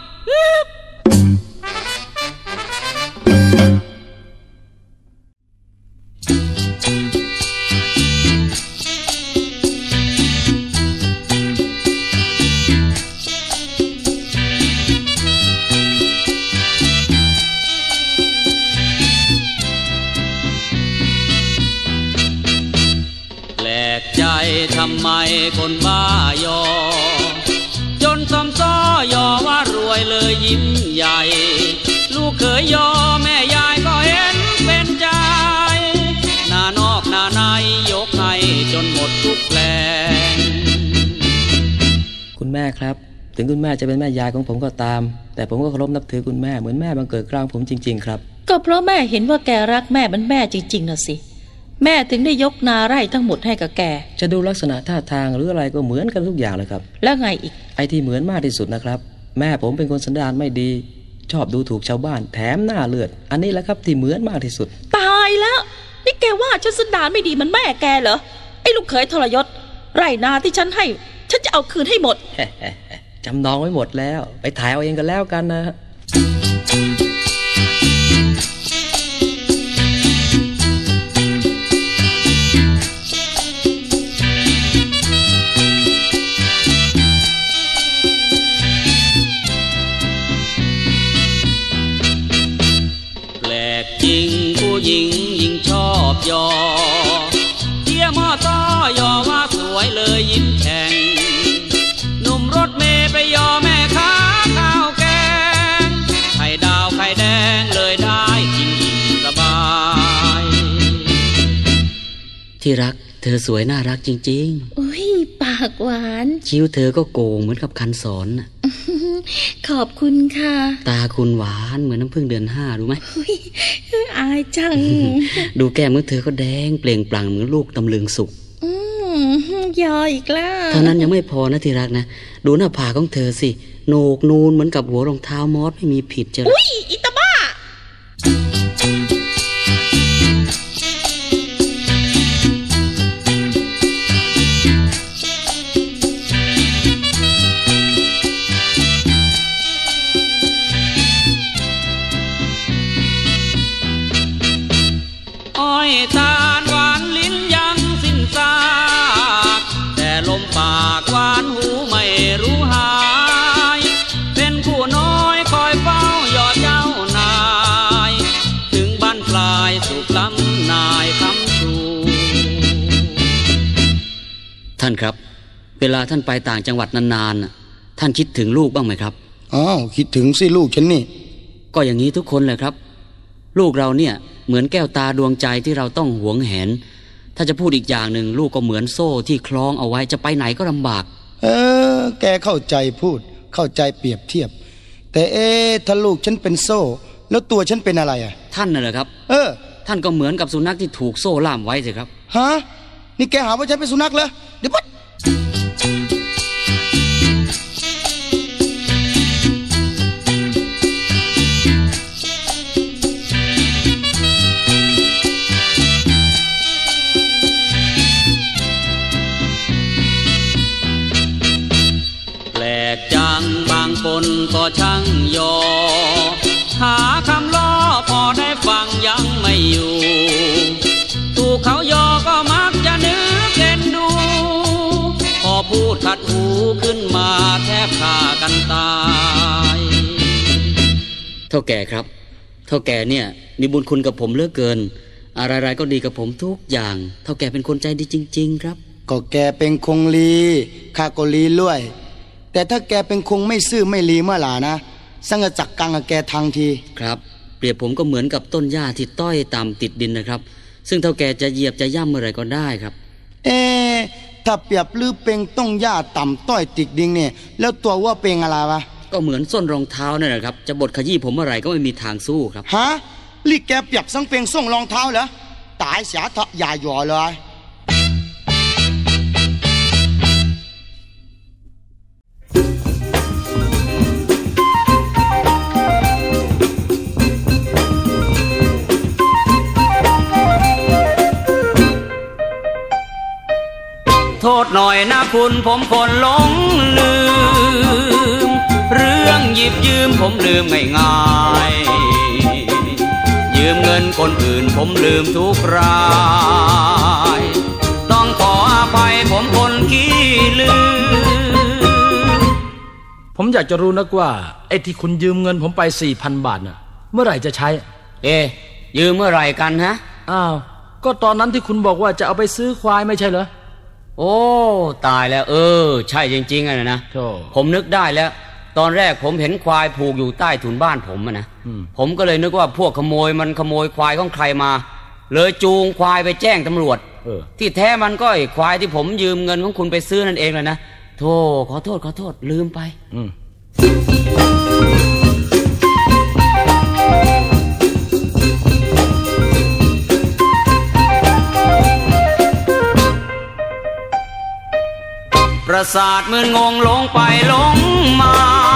ทำไมคนบ้ายอจนซ้ำซ้อยอว่ารวยเลยยิ้มใหญ่ลูกเคยยยอแม่ยายก็เห็นเป็นใจหน้านอกหน้าในยกให้จนหมดทุกแปลงคุณแม่ครับถึงคุณแม่จะเป็นแม่ยายของผมก็ตามแต่ผมก็เคารพนับถือคุณแม่เหมือนแม่บังเกิดกลางผมจริงๆครับก็เพราะแม่เห็นว่าแกรักแม่เป็นแม่จริงๆนะสิแม่ถึงได้ยกนาไร่ทั้งหมดให้กับแกจะดูลักษณะท่าทางหรืออะไรก็เหมือนกันทุกอย่างเลยครับแล้วไงอีกไอ้ที่เหมือนมากที่สุดนะครับแม่ผมเป็นคนสันดานไม่ดีชอบดูถูกชาวบ้านแถมหน้าเลือดอันนี้แหละครับที่เหมือนมากที่สุดตายแล้วนี่แกว่าฉันสันดานไม่ดีมันแม่แกเหรอไอ้ลูกเขยทรยศไร่นาที่ฉันให้ฉันจะเอาคืนให้หมดจำนองไว้หมดแล้วไปถ่ายเอาเองกันแล้วกันนะแปลกจริงผู้หญิงยิ่งชอบยอเที่ยมอต้อยอว่าสวยเลยยิ้มแฉ่งหนุ่มรถเมย์ไปยอแม่ค้าข้าวแกงไข่ดาวไข่แดงเลยได้กินอิ่มสบายที่รักเธอสวยน่ารักจริงๆอุ้ยปากหวานคิ้วเธอก็โก่งเหมือนกับคันสอนขอบคุณค่ะตาคุณหวานเหมือนน้ำผึ้งเดือน5รู้ไหมอายจังดูแก้มของเธอก็แดงเปล่งปลั่งเหมือนลูกตำลึงสุกยออีกแล้วเท่านั้นยังไม่พอนะที่รักนะดูหน้าผากของเธอสิโหนกนูนเหมือนกับหัวรองเท้ามอสไม่มีผิดจ้ะอุ้ยอิตาบ้าอ้อยตาลหวานลิ้นยังสิ้นซากแต่ลมปากหวานหูไม่รู้หายเป็นผู้น้อยคอยเฝ้ายอดเจ้านายถึงบ้านปลายสุขล้ำนายคำชูท่านครับเวลาท่านไปต่างจังหวัดนานๆท่านคิดถึงลูกบ้างไหมครับอ้าวคิดถึงสิลูกฉันนี่ก็อย่างนี้ทุกคนเลยครับลูกเราเนี่ยเหมือนแก้วตาดวงใจที่เราต้องหวงแหนถ้าจะพูดอีกอย่างหนึ่งลูกก็เหมือนโซ่ที่คล้องเอาไว้จะไปไหนก็ลำบากแกเข้าใจพูดเข้าใจเปรียบเทียบแต่ถ้าลูกฉันเป็นโซ่แล้วตัวฉันเป็นอะไรอ่ะท่านน่ะเหรอครับท่านก็เหมือนกับสุนัขที่ถูกโซ่ล่ามไว้สิครับฮะนี่แกหาว่าฉันเป็นสุนัขเหรอเดี๋ยวปั๊บจังบางคนก็ช่างยอหาคำล้อพอได้ฟังยังไม่อยู่ถูกเขายอก็มักจะนึกเอ็นดูพอพูดขัดหูขึ้นมาแทบฆ่ากันตายเท่าแก่ครับเท่าแก่เนี่ยมีบุญคุณกับผมเหลือเกินอะไรๆก็ดีกับผมทุกอย่างเท่าแก่เป็นคนใจดีจริงๆครับก็แกเป็นคงลีข้าก็ลีล้วยแต่ถ้าแกเป็นคงไม่ซื่อไม่ลีเมื่อหร่นะสังจักกังกับแกทางทีครับเปรียบผมก็เหมือนกับต้นหญ้าที่ต้อยต่ำติดดินนะครับซึ่งเท่าแกจะเหยียบจะย่ำเมื่อไรก็ได้ครับถ้าเปรียบหรือเป็นต้นหญ้าต่ำต้อยติดดินเนี่ยแล้วตัวว่าเป็นอะไรวะก็เหมือนส้นรองเท้านั่นแหละครับจะบดขยี้ผมเมื่อไรก็ไม่มีทางสู้ครับฮะลีแกเปรียบสังเป็นส้นรองเท้าเหรอตายเสียเถอะอย่าหย่อเลยโทษหน่อยนะคุณผมคนหลงลืมเรื่องหยิบยืมผมลืมง่ายๆยืมเงินคนอื่นผมลืมทุกรายต้องขออภัยผมคนขี้ลืมผมอยากจะรู้นักว่าไอ้ที่คุณยืมเงินผมไป 4,000 บาทน่ะเมื่อไหร่จะใช้ยืมเมื่อไหร่กันฮะอ้าวก็ตอนนั้นที่คุณบอกว่าจะเอาไปซื้อควายไม่ใช่เหรอโอ้ตายแล้วใช่จริงๆนะผมนึกได้แล้วตอนแรกผมเห็นควายผูกอยู่ใต้ถุนบ้านผมนะผมก็เลยนึกว่าพวกขโมยมันขโมยควายของใครมาเลยจูงควายไปแจ้งตำรวจที่แท้มันก็ไอ้ควายที่ผมยืมเงินของคุณไปซื้อนั่นเองเลยนะโธ่ขอโทษลืมไปประสาทมึนงงลงไปลงมา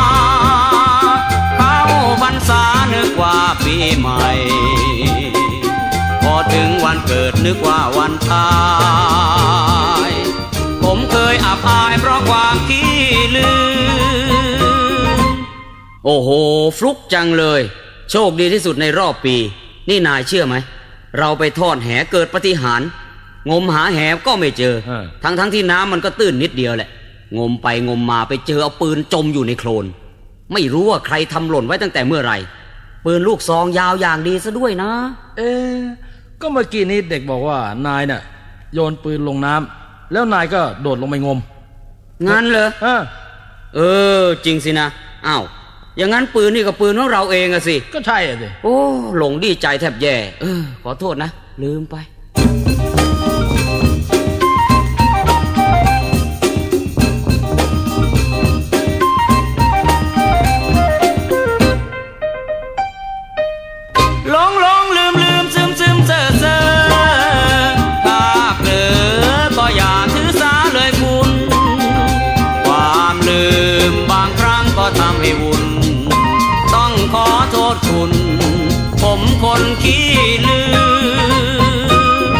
เข้าพรรษานึกว่าปีใหม่พอถึงวันเกิดนึกว่าวันตายผมเคยอับอายเพราะความขี้ลืมโอ้โหฟลุกจังเลยโชคดีที่สุดในรอบปีนี่นายเชื่อไหมเราไปทอดแหเกิดปาฏิหาริย์งมหาแหก็ไม่เจอทั้งที่น้ำมันก็ตื้นนิดเดียวแหละงมไปงมมาไปเจอเอาปืนจมอยู่ในโคลนไม่รู้ว่าใครทำหล่นไว้ตั้งแต่เมื่อไหร่ปืนลูกซองยาวอย่างดีซะด้วยนะก็เมื่อกี้นี้เด็กบอกว่านายน่ะโยนปืนลงน้ำแล้วนายก็โดดลงไปงมงั้นเหรอจริงสินะอ้าวอย่างงั้นปืนนี่ก็ปืนของเราเองอะสิก็ใช่อะสิโอ้หลงดีใจแทบแย่ขอโทษนะลืมไปคนขี้ลืม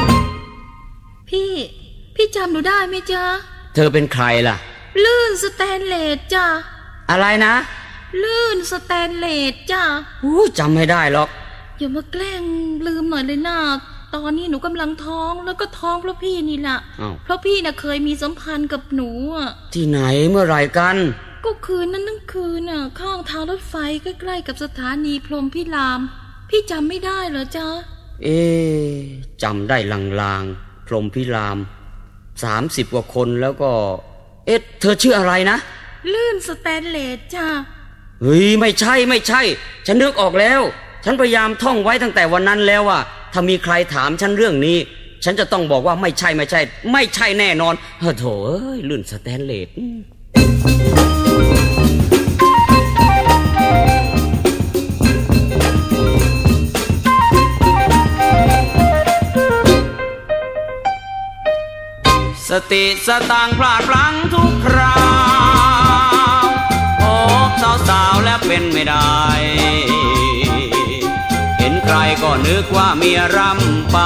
พี่จำหนูได้ไหมจ๊ะเธอเป็นใครล่ะลื่นสแตนเลสจ้ะอะไรนะลื่นสแตนเลสจ้ะจำไม่ได้หรอกอย่ามาแกล้งลืมหน่อยเลยนะตอนนี้หนูกำลังท้องแล้วก็ท้องเพราะพี่นี่แหละเพราะพี่น่ะเคยมีสัมพันธ์กับหนูที่ไหนเมื่อไหร่กันก็คืนนั้นทั้งคืนน่ะข้างทางรถไฟใกล้ๆกับสถานีพรหมพิรามพี่จำไม่ได้เหรอจ๊ะจำได้ลางๆพรหมพิราม30 กว่าคนแล้วก็เธอชื่ออะไรนะลื่นสแตนเลสจ้ะเฮ้ยไม่ใช่ฉันนึกออกแล้วฉันพยายามท่องไว้ตั้งแต่วันนั้นแล้วว่าถ้ามีใครถามฉันเรื่องนี้ฉันจะต้องบอกว่าไม่ใช่แน่นอนโถลื่นสแตนเลสสติสตังพลาดพลั้งทุกคราวพบสาวแล้วเป็นไม่ได้เห็นใครก็นึกว่าเมียรำไป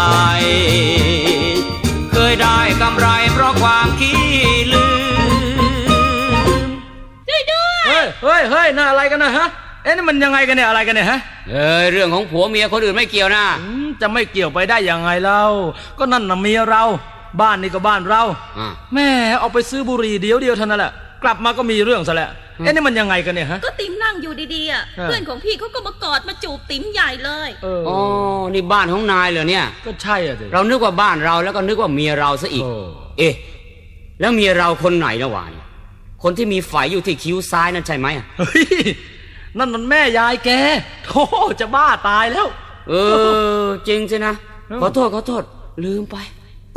เคยได้กำไรเพราะความขี้ลืมเฮ้ยน่าอะไรกันนะฮะนี่มันยังไงกันเนี่ยอะไรกันเนี่ยฮะเรื่องของผัวเมียคนอื่นไม่เกี่ยวนะจะไม่เกี่ยวไปได้ยังไงเล่าก็นั่นน่ะเมียเราบ้านนี่ก็บ้านเราแม่เอาไปซื้อบุหรี่เดียวเท่านั้นแหละกลับมาก็มีเรื่องซะแล้วนี่มันยังไงกันเนี่ยฮะก็ติ๋มนั่งอยู่ดีๆเพื่อนของพี่เขาก็มากอดมาจูบติ๋มใหญ่เลยนี่บ้านของนายเหรอเนี่ยก็ใช่อ่ะสิเรานึกว่าบ้านเราแล้วก็นึกว่าเมียเราซะอีกแล้วเมียเราคนไหนนะวะคนที่มีไฝอยู่ที่คิ้วซ้ายนั่นใช่ไหมนั่นมันแม่ยายแกโธ่จะบ้าตายแล้วจริงสินะขอโทษลืมไป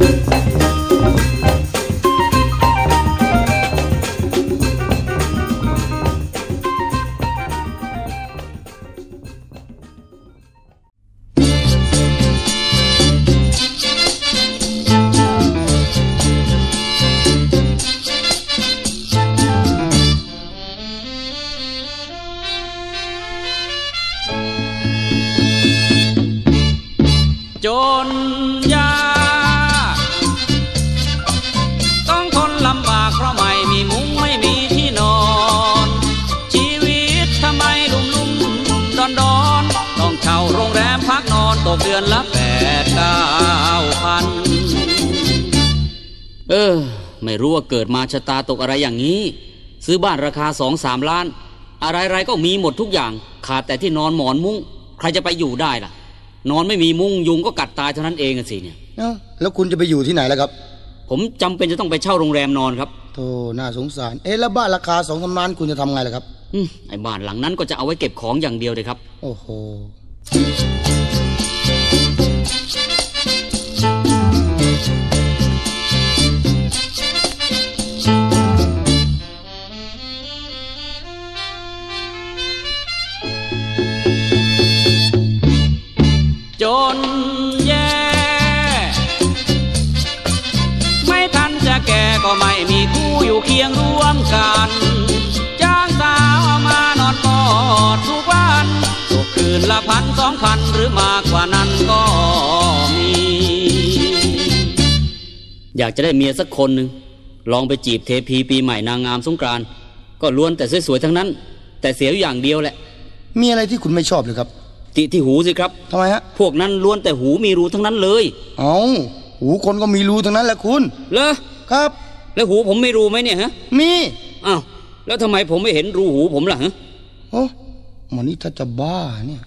จนยากต้องทนลำบากเพราะไม่มีมุ้งไม่มีที่นอนชีวิตทำไมลุ่มดอนต้องเช่าโรงแรมพักนอนตกเดือนละ8-9 พันไม่รู้ว่าเกิดมาชะตาตกอะไรอย่างนี้ซื้อบ้านราคา 2-3 ล้านอะไรๆก็มีหมดทุกอย่างขาดแต่ที่นอนหมอนมุ้งใครจะไปอยู่ได้ล่ะนอนไม่มีมุ้งยุงก็กัดตายเท่านั้นเองสิเนี่ยแล้วคุณจะไปอยู่ที่ไหนล่ะครับผมจำเป็นจะต้องไปเช่าโรงแรมนอนครับโธ่น่าสงสารแล้วบ้านราคา2-3 ล้านคุณจะทำไงล่ะครับไอ้บ้านหลังนั้นก็จะเอาไว้เก็บของอย่างเดียวเลยครับโอ้โหจนแย่ไม่ทันจะแก่ก็ไม่มีคู่อยู่เคียงร่วมกันจ้างสาวมานอนกอดทุกวันตกคืนละ1,000-2,000หรือมากกว่านั้นก็มีอยากจะได้เมียสักคนหนึ่งลองไปจีบเทพีปีใหม่นางงามสงกรานต์ก็ล้วนแต่สวยๆทั้งนั้นแต่เสียอย่างเดียวแหละมีอะไรที่คุณไม่ชอบเลยครับที่หูสิครับทำไมฮะพวกนั้นล้วนแต่หูมีรูทั้งนั้นเลยเอาหูคนก็มีรูทั้งนั้นแหละคุณเหรอครับแล้วหูผมไม่รูไหมเนี่ยฮะมีอ้าวแล้วทำไมผมไม่เห็นรูหูผมล่ะฮะโอ้มันนี่ถ้าจะบ้าเนี่ย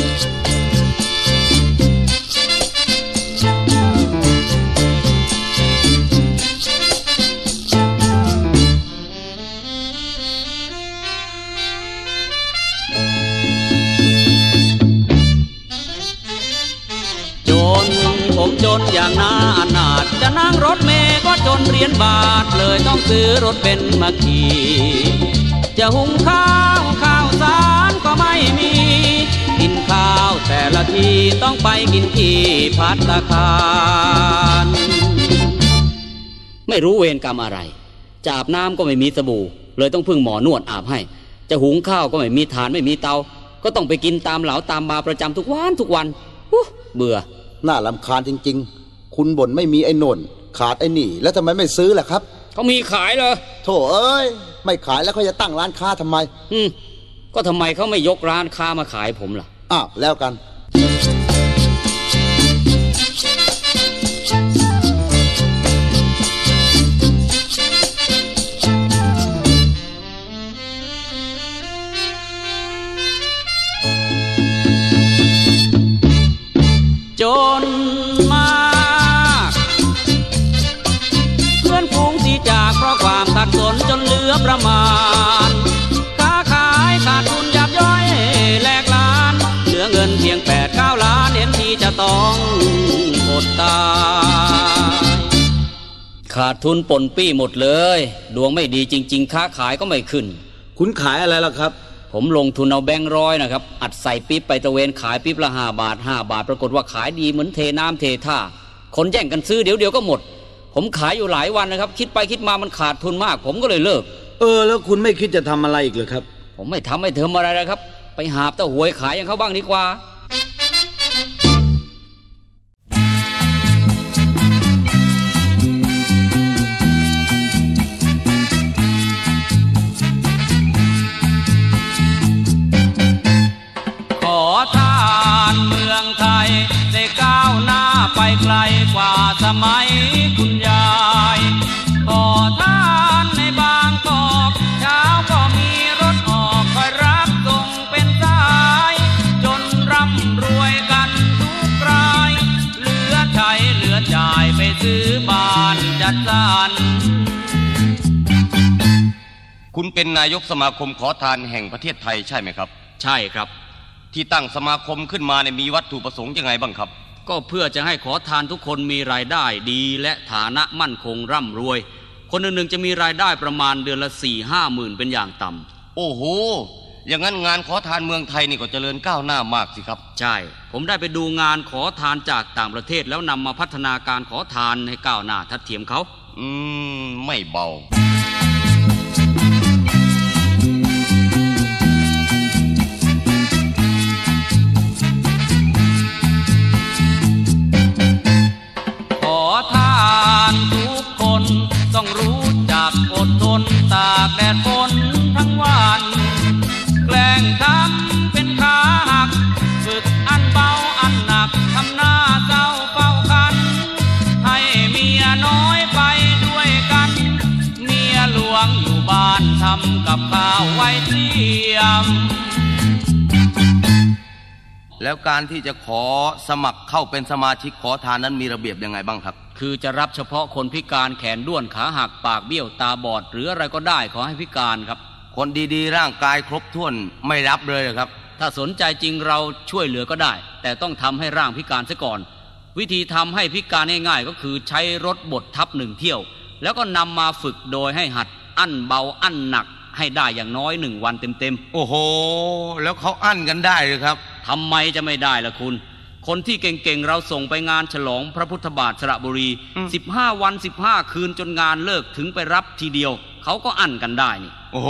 ผมจนอย่างน่าอนาถจะนั่งรถเมล์ก็จนเหรียญบาทเลยต้องซื้อรถเบนซ์มาขี่จะหุงข้าวสารก็ไม่มีกินข้าวแต่ละทีต้องไปกินที่ภัตตาคารไม่รู้เวรกรรมอะไรจะอาบน้ำก็ไม่มีสบู่เลยต้องพึ่งหมอนวดอาบให้จะหุงข้าวก็ไม่มีถ่านไม่มีเตาก็ต้องไปกินตามเหลาตามบาร์ประจำทุกวันเบื่อน่ารำคาญจริงๆคุณบ่นไม่มีไอ้นนขาดไอ้นี่แล้วทำไมไม่ซื้อล่ะครับเขามีขายเหรอโธ่เอ้ยไม่ขายแล้วเขาจะตั้งร้านค้าทำไมก็ทำไมเขาไม่ยกร้านค้ามาขายผมล่ะอ้าวแล้วกันจนมากเพื่อนฝูงที่จากเพราะความขัดสนจนเหลือประมาณค้าขายขาดทุนยับย่อยแหลกล้านเหลือเงินเพียง8-9 ล้านเห็นทีจะต้องอดตายขาดทุนป่นปี้หมดเลยดวงไม่ดีจริงๆค้าขายก็ไม่ขึ้นคุณขายอะไรล่ะครับผมลงทุนเอาแบงค์100นะครับอัดใส่ปิ๊บไปตะเวนขายปิ๊บละ5 บาทปรากฏว่าขายดีเหมือนเทน้ำเทท่าคนแย่งกันซื้อเดี๋ยวก็หมดผมขายอยู่หลายวันนะครับคิดไปคิดมามันขาดทุนมากผมก็เลยเลิกแล้วคุณไม่คิดจะทำอะไรอีกเลยครับผมไม่ทำไม่เทิมอะไรนะครับไปหาบเต้าหวยขายอย่างเขาบ้างดีกว่าไปไกลกว่าสมัยคุณยายขอทานในบางกอกเช้าก็มีรถออกคอยรับส่งเป็นสายจนร่ำรวยกันทุกรายเหลือใช้เหลือจ่ายไปซื้อบ้านจัดสรรคุณเป็นนายกสมาคมขอทานแห่งประเทศไทยใช่ไหมครับใช่ครับที่ตั้งสมาคมขึ้นมาเนี่ยมีวัตถุประสงค์ยังไงบ้างครับก็เพื่อจะให้ขอทานทุกคนมีรายได้ดีและฐานะมั่นคงร่ำรวยคนหนึ่งจะมีรายได้ประมาณเดือนละ 4-5 หมื่นเป็นอย่างต่ำโอ้โหอย่างนั้นงานขอทานเมืองไทยนี่ก็เจริญก้าวหน้ามากสิครับใช่ผมได้ไปดูงานขอทานจากต่างประเทศแล้วนำมาพัฒนาการขอทานให้ก้าวหน้าทัดเทียมเขาไม่เบาต้องรู้จักอดทนตากแดดฝนทั้งวันแกล้งทำเป็นขาหักฝึกอันเบาอันหนักทำหน้าเศร้าเฝ้าคันให้เมียน้อยไปด้วยกันเมียหลวงอยู่บ้านทำกับข้าวไว้เตรียมแล้วการที่จะขอสมัครเข้าเป็นสมาชิกขอทานนั้นมีระเบียบยังไงบ้างครับคือจะรับเฉพาะคนพิการแขนด้วนขาหักปากเบี้ยวตาบอดหรืออะไรก็ได้ขอให้พิการครับคนดีๆร่างกายครบถ้วนไม่รับเลยเหรอครับถ้าสนใจจริงเราช่วยเหลือก็ได้แต่ต้องทำให้ร่างพิการซะก่อนวิธีทำให้พิการง่ายๆก็คือใช้รถบดทับ1 เที่ยวแล้วก็นำมาฝึกโดยให้หัดอั้นเบาอั้นหนักให้ได้อย่างน้อย1 วันเต็มๆโอ้โหแล้วเขาอั้นกันได้หรือครับทำไมจะไม่ได้ล่ะคุณคนที่เก่งๆเราส่งไปงานฉลองพระพุทธบาทสระบุรี15 วัน 15 คืนจนงานเลิกถึงไปรับทีเดียวเขาก็อั้นกันได้นี่โอ้โห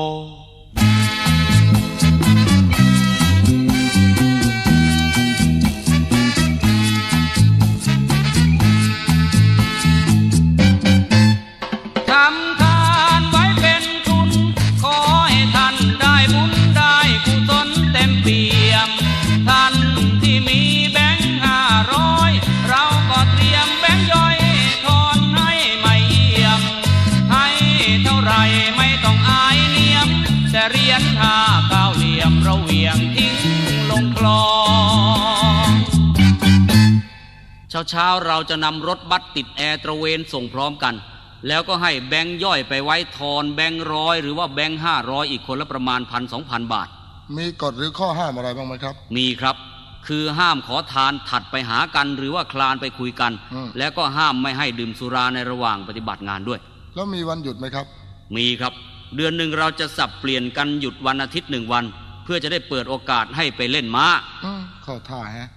ทำทานไว้เป็นทุนขอให้ท่านได้บุญได้กุศลเต็มเปี่ยมท่านที่มีแบงค์500เราก็เตรียมแบงค์ย่อยทอนให้ไม่เอี่ยมให้เท่าไรไม่ต้องอายเนียมแต่เหรียญ5 9 เหลี่ยมเราเหวี่ยงทิ้งลงคลองเช้าๆเราจะนำรถบัสติดแอร์ตระเวนส่งพร้อมกันแล้วก็ให้แบงค์ย่อยไปไว้ทอนแบงค์100หรือว่าแบงค์500อีกคนละประมาณ 1,000-2,000 บาทมีกฎหรือข้อห้ามอะไรบ้างไหมครับมีครับคือห้ามขอทานถัดไปหากันหรือว่าคลานไปคุยกันแล้วก็ห้ามไม่ให้ดื่มสุราในระหว่างปฏิบัติงานด้วยแล้วมีวันหยุดไหมครับมีครับเดือนหนึ่งเราจะสับเปลี่ยนกันหยุดวันอาทิตย์1 วันเพื่อจะได้เปิดโอกาสให้ไปเล่นม้าเข้าท่าฮะ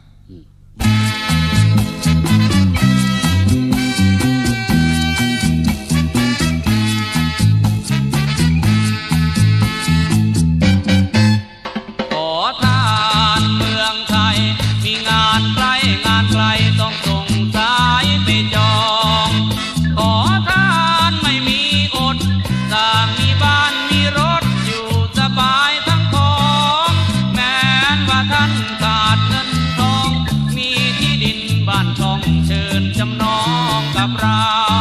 ต้องส่งสายไปจองขอทานไม่มีอดต่างมีบ้านมีรถอยู่สบายทั้งของแม้ว่าท่านขาดเงินทองมีที่ดินบ้านช่องเชิญจำนองกับเรา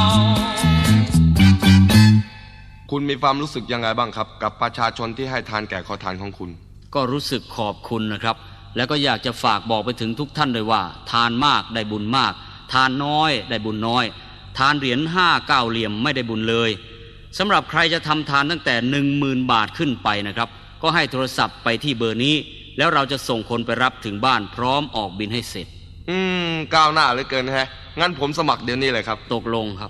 คุณมีความรู้สึกยังไงบ้างครับกับประชาชนที่ให้ทานแก่ขอทานของคุณก็รู้สึกขอบคุณนะครับแล้วก็อยากจะฝากบอกไปถึงทุกท่านเลยว่าทานมากได้บุญมากทานน้อยได้บุญน้อยทานเหรียญ5 9 เหลี่ยมไม่ได้บุญเลยสำหรับใครจะทำทานตั้งแต่ 10,000 บาทขึ้นไปนะครับก็ให้โทรศัพท์ไปที่เบอร์นี้แล้วเราจะส่งคนไปรับถึงบ้านพร้อมออกบิลให้เสร็จก้าวหน้าเหลือเกินฮะงั้นผมสมัครเดี๋ยวนี้เลยครับตกลงครับ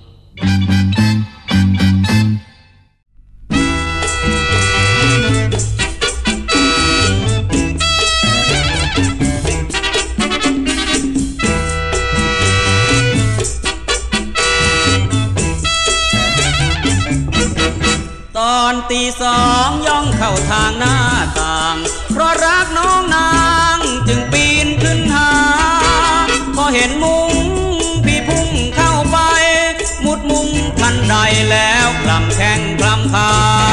ตอนตี 2ย่องเข้าทางหน้าต่างเพราะรักน้องนางจึงปีนขึ้นหาพอเห็นมุ้งพี่พุ่งเข้าไปมุดมุ้งทันใดแล้วกล่ำแข้งกล่ำขา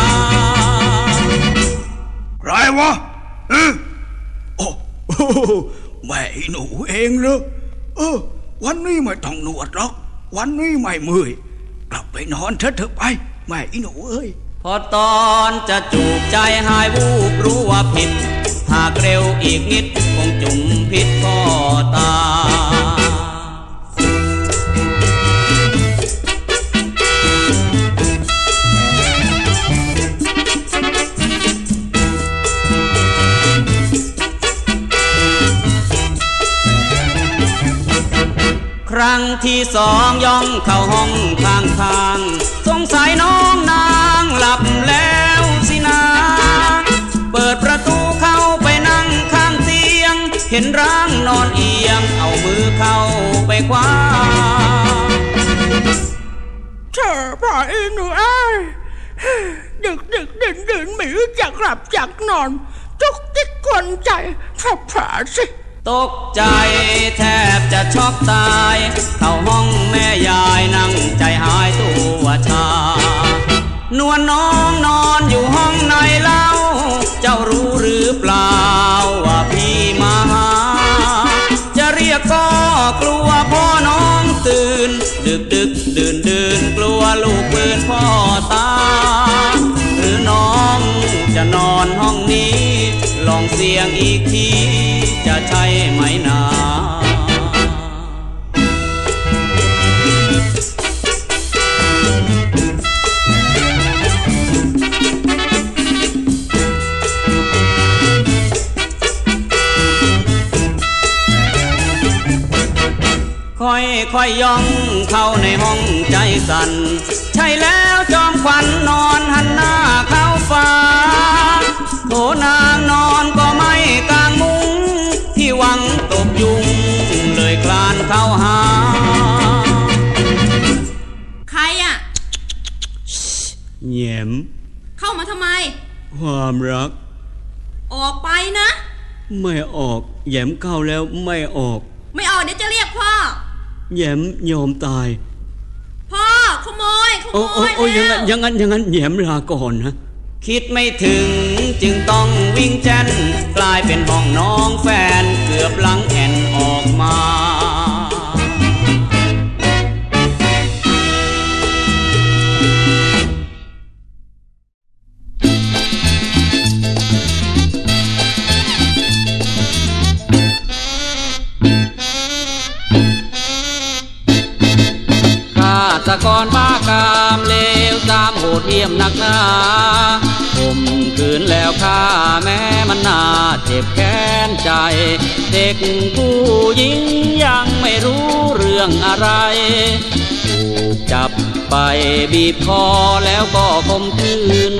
ใครวะโอ้แม่หนูเองเหรอวันนี้ไม่ต้องนวดหรอกวันนี้ไม่เมื่อยกลับไปนอนเถอะไปแม่หนูเอ้ยพอตอนจะจูบใจหายวูบรู้ว่าผิดหากเร็วอีกนิดคงจุ่มพิษพ่อตาครั้งที่ 2ย่องเข้าห้องข้างๆสงสัยน้องนางหลับแล้วสินะเปิดประตูเข้าไปนั่งข้างเตียงเห็นร่างนอนเอียงเอามือเข้าไปคว้าเธอพ่อหนูเอ้ยดึกดื่นไม่รู้จักหลับจักนอนจุกจิกกวนใจถ้าผ่าสิตกใจแทบจะช็อกตายเข้าห้องแม่ยายนั่งใจหายตัวชานวลน้องนอนอยู่ห้องไหนเล่าเจ้ารู้หรือเปล่าว่าพี่มาหาจะเรียกก็กลัวพ่อน้องตื่นดึกดื่นกลัวลูกปืนพ่อตาหรือน้องจะนอนห้องนี้ลองเสียงอีกทีจะใช่ไหมนาเค่อยย่องเข้าในห้องใจสั่นใช่แล้วจอมขวัญนอนหันหน้าเข้าฟ้าโถนางนอนก็ไม่กางมุ้งที่หวังตบยุงเลยคลานเข้าหาใครอ่ะแหยมเข้ามาทำไมความรักออกไปนะไม่ออกแหยมเข้าแล้วไม่ออกเดี๋ยวจะเรียกพ่อแหยมยอมตายพ่อขโมยอย่างนั้นแหยมลาก่อนนะคิดไม่ถึงจึงต้องวิ่งแจ้นกลายเป็นห้องน้องแฟนเกือบหลังแอนออกมาฆาตกรบ้ากามเลวตามโหดเหี้ยมนักหนาข่มขืนแล้วฆ่าแม้มันน่าเจ็บแค้นใจเด็กผู้หญิงยังไม่รู้เรื่องอะไรถูกจับไปบีบคอแล้วก็ข่มขืน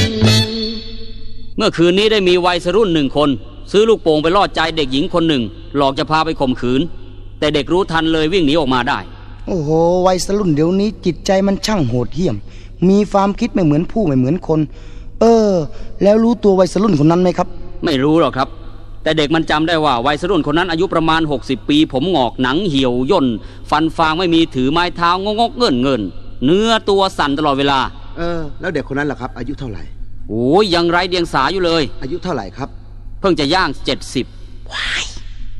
เมื่อคืนนี้ได้มีวัยรุ่น1 คนซื้อลูกโป่งไปล่อใจเด็กหญิงคนหนึ่งหลอกจะพาไปข่มขืนแต่เด็กรู้ทันเลยวิ่งหนีออกมาได้โอ้โหวัยรุ่นเดี๋ยวนี้จิตใจมันช่างโหดเหี้ยมมีความคิดไม่เหมือนผู้ไม่เหมือนคนแล้วรู้ตัววัยรุ่นคนนั้นไหมครับไม่รู้หรอกครับแต่เด็กมันจำได้ว่าวัยรุ่นคนนั้นอายุประมาณ60 ปีผมงอกหนังเหี่ยวย่นฟันฟางไม่มีถือไม้เท้างกเงินเนื้อตัวสั่นตลอดเวลาแล้วเด็กคนนั้นล่ะครับอายุเท่าไหร่โอ้ยยังไร้เดียงสาอยู่เลยอายุเท่าไหร่ครับเพิ่งจะย่าง70ว้าย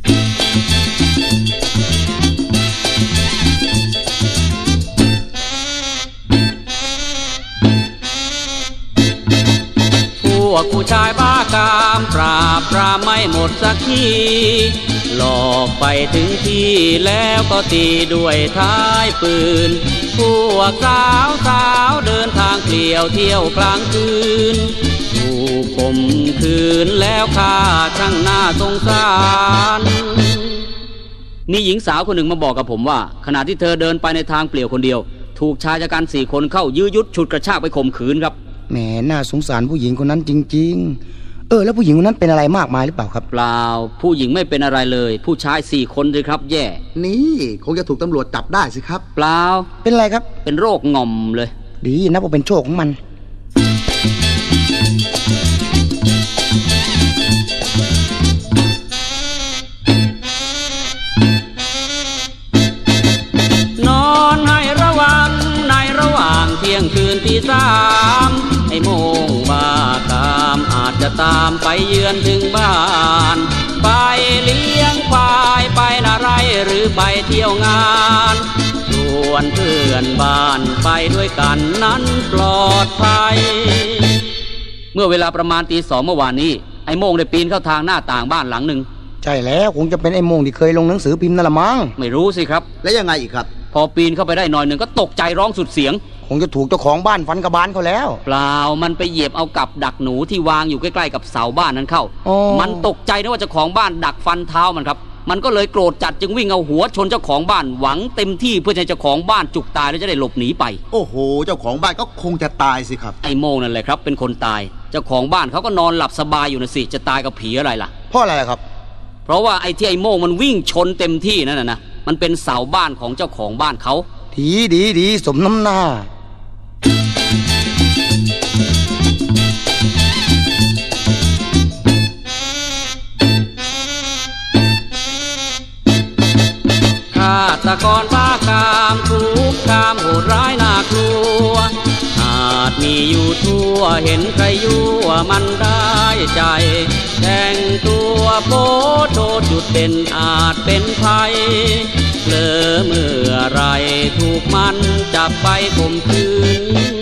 พวกผู้ชายบ้ากามปราบปรามไม่หมดสักทีหลอกไปถึงที่แล้วก็ตีด้วยท้ายปืนพวกสาวเดินทางเปลี่ยวเที่ยวกลางคืนถูกข่มขืนแล้วฆ่าช่างน่าสงสารมีหญิงสาวคนหนึ่งมาบอกกับผมว่าขณะที่เธอเดินไปในทางเปลี่ยวคนเดียวถูกชายชะกัน4 คนเข้ายื้อยุดฉุดกระชากไปข่มขืนครับแหมน่าสงสารผู้หญิงคนนั้นจริงๆแล้วผู้หญิงคนนั้นเป็นอะไรมากมายหรือเปล่าครับเปล่าผู้หญิงไม่เป็นอะไรเลยผู้ชาย4 คนเลยครับแย่นี่คงจะถูกตำรวจจับได้สิครับเปล่าเป็นอะไรครับเป็นโรคง่อมเลยดีนะว่าเป็นโชคของมันนอนให้ระวังในระหว่างเที่ยงคืนตี 3ไอ้โมงบ้ากามอาจจะตามไปเยือนถึงบ้านไปเลี้ยงควายไปนาไรหรือไปเที่ยวงานชวนเพื่อนบ้านไปด้วยกันนั้นปลอดภัยเมื่อเวลาประมาณตี 2เมื่อวานนี้ไอ้โมงได้ปีนเข้าทางหน้าต่างบ้านหลังหนึ่งใช่แล้วคงจะเป็นไอ้โมงที่เคยลงหนังสือพิมพ์นั่นละมั้งไม่รู้สิครับแล้วยังไงอีกครับพอปีนเข้าไปได้หน่อยหนึ่งก็ตกใจร้องสุดเสียงคงจะถูกเจ้าของบ้านฟันกระบาลเขาแล้วเปล่ามันไปเหยียบเอากับดักหนูที่วางอยู่ใกล้ๆกับเสาบ้านนั้นเข้ามันตกใจนะว่าเจ้าของบ้านดักฟันเท้ามันครับมันก็เลยโกรธจัดจึงวิ่งเอาหัวชนเจ้าของบ้านหวังเต็มที่เพื่อให้เจ้าของบ้านจุกตายแล้วจะได้หลบหนีไปโอ้โหเจ้าของบ้านก็คงจะตายสิครับไอ้โมงนั่นแหละครับเป็นคนตายเจ้าของบ้านเขาก็นอนหลับสบายอยู่นะสิจะตายกับผีอะไรล่ะเพราะอะไรครับเพราะว่าไอ้ที่ไอ้โมงมันวิ่งชนเต็มที่นั่นนะมันเป็นเสาบ้านของเจ้าของบ้านเขาดีสมน้ำหน้าฆาตกรบ้ากามคุกคามโหดร้ายน่ากลัวอาจมีอยู่ทั่วเห็นใครยั่วมันได้ใจแต่งตัวโป๊โชว์จุดเด่นอาจเป็นภัยเผลอเมื่อไรถูกมันจับไปข่มขืน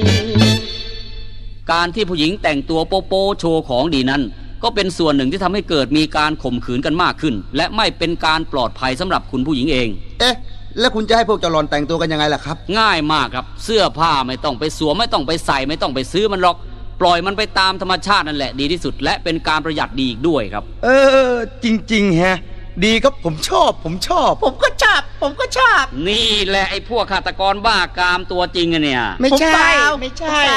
การที่ผู้หญิงแต่งตัวโป๊โป๊โชว์ของดีนั้นก็เป็นส่วนหนึ่งที่ทำให้เกิดมีการข่มขืนกันมากขึ้นและไม่เป็นการปลอดภัยสำหรับคุณผู้หญิงเองแล้วคุณจะให้พวกเจ้าหลอนแต่งตัวกันยังไงล่ะครับง่ายมากครับเสื้อผ้าไม่ต้องไปสวมไม่ต้องไปใส่ไม่ต้องไปซื้อมันหรอกปล่อยมันไปตามธรรมชาตินั่นแหละดีที่สุดและเป็นการประหยัดดีอีกด้วยครับจริงๆฮะดีครับผมชอบผมก็ชออบผมก็ชอบนี่แหละไอ้พวกฆาตกรบ้ากามตัวจริงอะเนี่ยไม่ใช่ไม่ใช่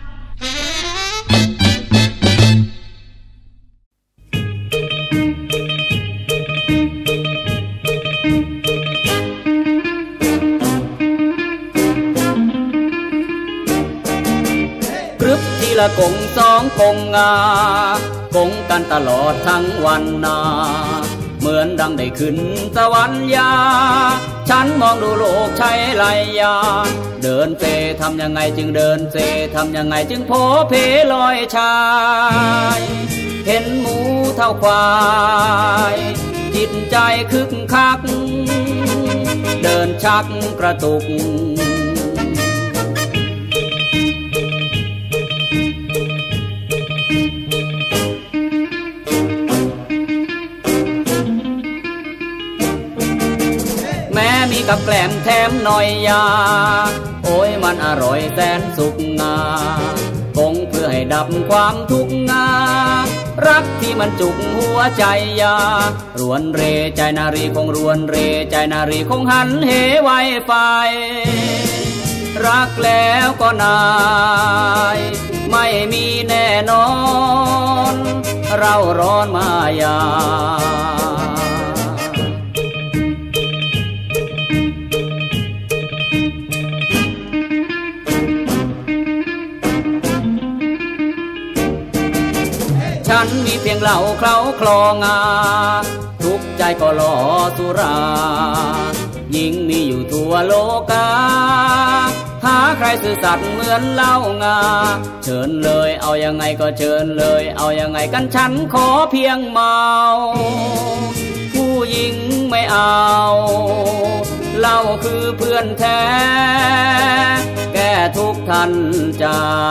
กรึบทีละกงสองกงงากงกันตลอดทั้งวันนาเหมือนดังได้ขึ้นสวรรค์ยาฉันมองดูโลกใช้ไหลยาเดินเซทำยังไงจึงเดินเซทำยังไงจึงโผเพลอยชายเห็นหมูเท่าควายจิตใจคึกคักเดินชักกระตุกแม้มีกับแกล้มแถมหน่อยยาโอ้ยมันอร่อยแสนสุขงาคงเพื่อให้ดับความทุกข์งารักที่มันจุกหัวใจยารวนเรใจนารีคงรวนเรใจนารีคงหันเหไวไฟรักแล้วก็นายไม่มีแน่นอนเราร้อนมายาฉันมีเพียงเหล่าเคล้าคลองาทุกใจก็หล่อสุรายิ่งมีอยู่ทั่วโลกาหาใครซื่อสัตย์เหมือนเหล้างาเชิญเลยเอายังไงก็เชิญเลยเอายังไงกันฉันขอเพียงเมาผู้หญิงไม่เอาเหล้าคือเพื่อนแท้แก้ทุกทันใจ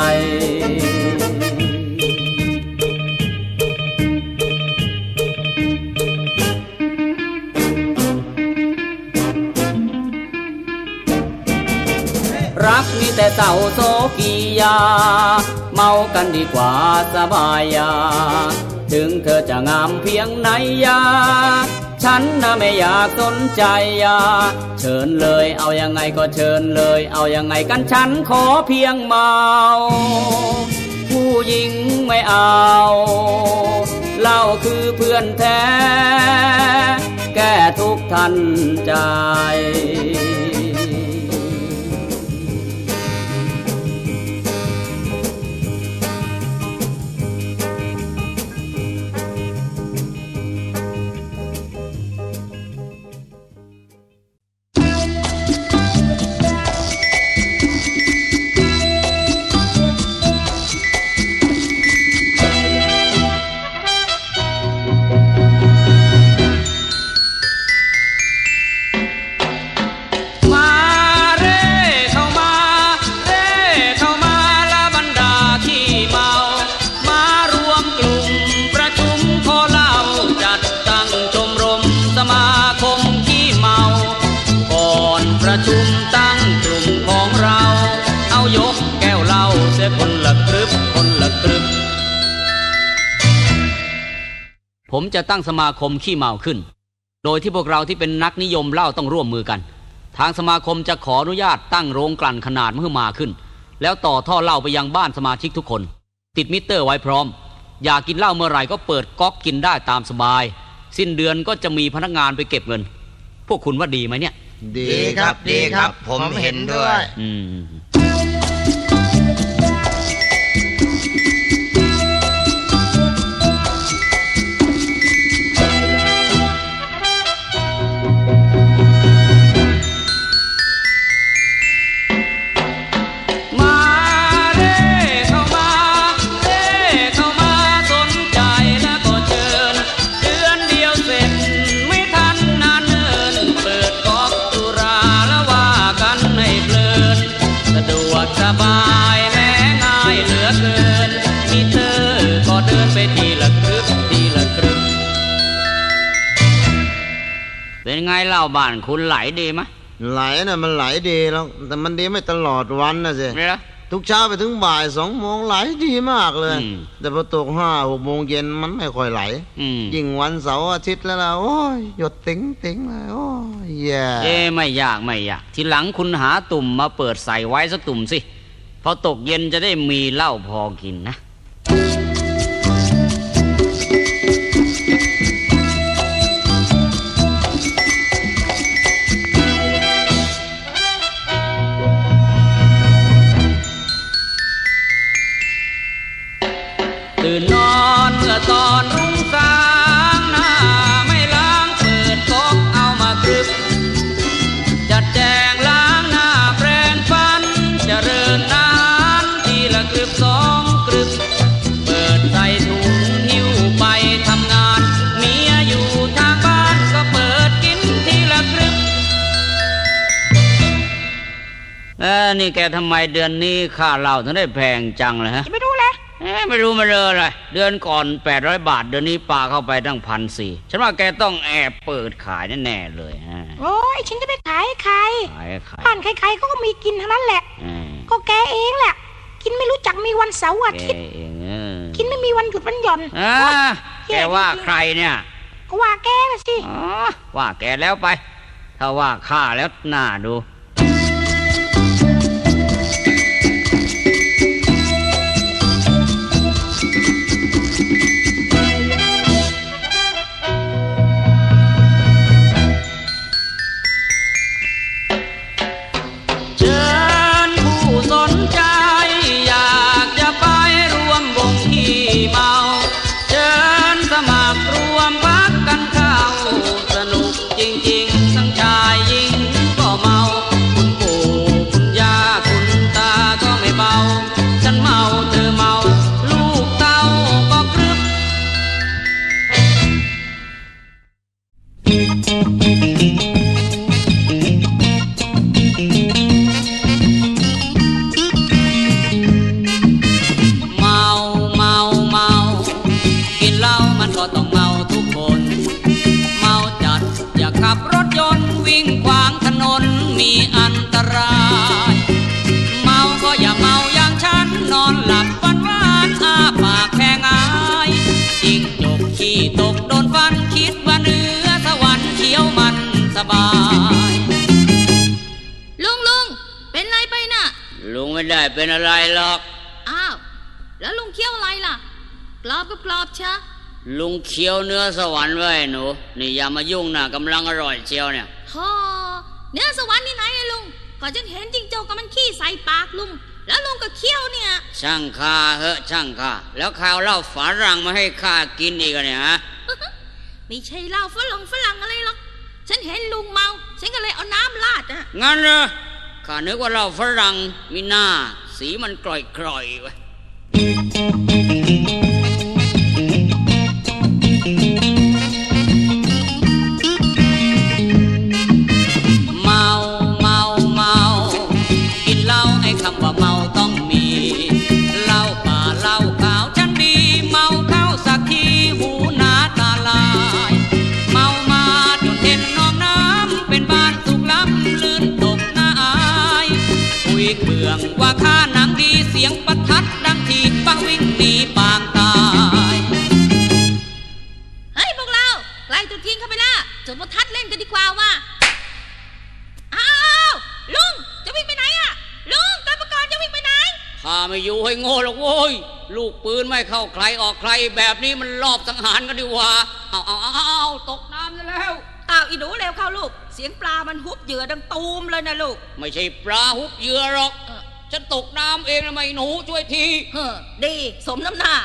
รักมีแต่เศร้าโศกียาเมากันดีกว่าสบายยาถึงเธอจะงามเพียงไหนยาฉันน่ะไม่อยากสนใจยาเชิญเลยเอายังไงก็เชิญเลยเอายังไงกันฉันขอเพียงเมาผู้หญิงไม่เอาเหล้าคือเพื่อนแท้แก้ทุกทันใจผมจะตั้งสมาคมขี้เมาขึ้นโดยที่พวกเราที่เป็นนักนิยมเหล้าต้องร่วมมือกันทางสมาคมจะขออนุญาตตั้งโรงกลั่นขนาดมหึมาขึ้นแล้วต่อท่อเหล้าไปยังบ้านสมาชิกทุกคนติดมิเตอร์ไว้พร้อมอยากกินเหล้าเมื่อไหร่ก็เปิดก๊อกกินได้ตามสบายสิ้นเดือนก็จะมีพนักงานไปเก็บเงินพวกคุณว่าดีไหมเนี่ยดีครับดีครับผมเห็นด้วยเป็นไงเล่าบ้านคุณไหลดีไหมไหลน่ะมันไหลดีแล้วแต่มันดีไม่ตลอดวันนะสิทุกเช้าไปถึงบ่าย2 โมงไหลดีมากเลยแต่พอตก5-6 โมงเย็นมันไม่ค่อยไหลยิ่งวันเสาร์อาทิตย์แล้วล่ะโอ้ยหยดติ๋งเลยโอ้ยแย่ไม่ยากทีหลังคุณหาตุ่มมาเปิดใส่ไว้สักตุ่มสิพอตกเย็นจะได้มีเหล้าพอกินนะตื่นนอนเมื่อตอนรุ่งสางหน้าไม่ล้างเปิดก๊อกเอามาครึบจัดแจงล้างหน้าแปรงฟันเจริญนานทีละกรึบ2 กรึบเปิดใส่ถุงหิ้วไปทำงานเมียอยู่ทางบ้านก็เปิดกินทีละกรึบนี่แกทำไมเดือนนี้ค่าเหล้าถึงได้แพงจังเลยฮะไม่รู้เลยไม่รู้มาเลยอะไรเดือนก่อน800 บาทเดือนนี้ปาเข้าไปตั้ง1,400ฉันว่าแกต้องแอบเปิดขายแน่ๆเลยโอ้ยฉันจะไปขายใครบ้านใครๆก็มีกินทั้งนั้นแหละก็แกเองแหละกินไม่รู้จักมีวันเสาร์อาทิตย์กินไม่มีวันหยุดวันหย่อนแกว่าใครเนี่ยก็ว่าแกน่ะสิว่าแกแล้วไปถ้าว่าข้าแล้วน่าดูไม่ได้เป็นอะไรหรอกอ้าวแล้วลุงเคี้ยวอะไรล่ะกรอบก็กรอบชะลุงเคี้ยวเนื้อสวรรค์ไว้หนูนี่อย่ามายุ่งนะกำลังอร่อยเชียวเนี่ยฮ่อเนื้อสวรรค์ที่ไหนลุงก็ฉันเห็นจิงโจ้กับมันขี้ใส่ปากลุงแล้วลุงก็เคี้ยวเนี่ยช่างข้าเหอะช่างข้าแล้วข่าวเหล้าฝรั่งมาให้ข้ากินอีกเนี่ยฮะไม่ใช่เหล้าฝรั่งอะไรหรอกฉันเห็นลุงเมาฉันก็เลยเอาน้ำราดอ่ะงั้นเหรอข้านึกว่าเหล้าฝรั่งมีหน้าสีมันกร่อยๆไว้เมากินเหล้าไอ้คำว่าเมาต้องมีเหล้าป่าเหล้าขาวฉันดีเมาเข้าสักทีหูหนาตาลายเมามาจนเห็นน้องน้ำเป็นบ้านสุกล้ำลื่นตกหน้าอายคุยเครื่องว่าข้าหนังดีเสียงประทัดดังทีปังวิ่งหนีปางตายเฮ้ยพวกเราใกล้ตุจีนเข้าไปแล้วจุดประทัดเล่นกันดีกว่าว่ะอ้าวลุงจะวิ่งไปไหนอะลุงกรรมกรจะวิ่งไปไหนข้าไม่อยู่ให้โง่หรอกโว้ยลูกปืนไม่เข้าใครออกใครแบบนี้มันรอบสังหารกันดีกว่าเอาตกน้ำซะแล้วอ้าวอีหนูเร็วเข้าลูกเสียงปลามันฮุบเหยื่อดังตูมเลยนะลูกไม่ใช่ปลาฮุบเหยื่อหรอกฉันตกน้ำเองทำไมหนูช่วยทีดีสมน้ำหน้า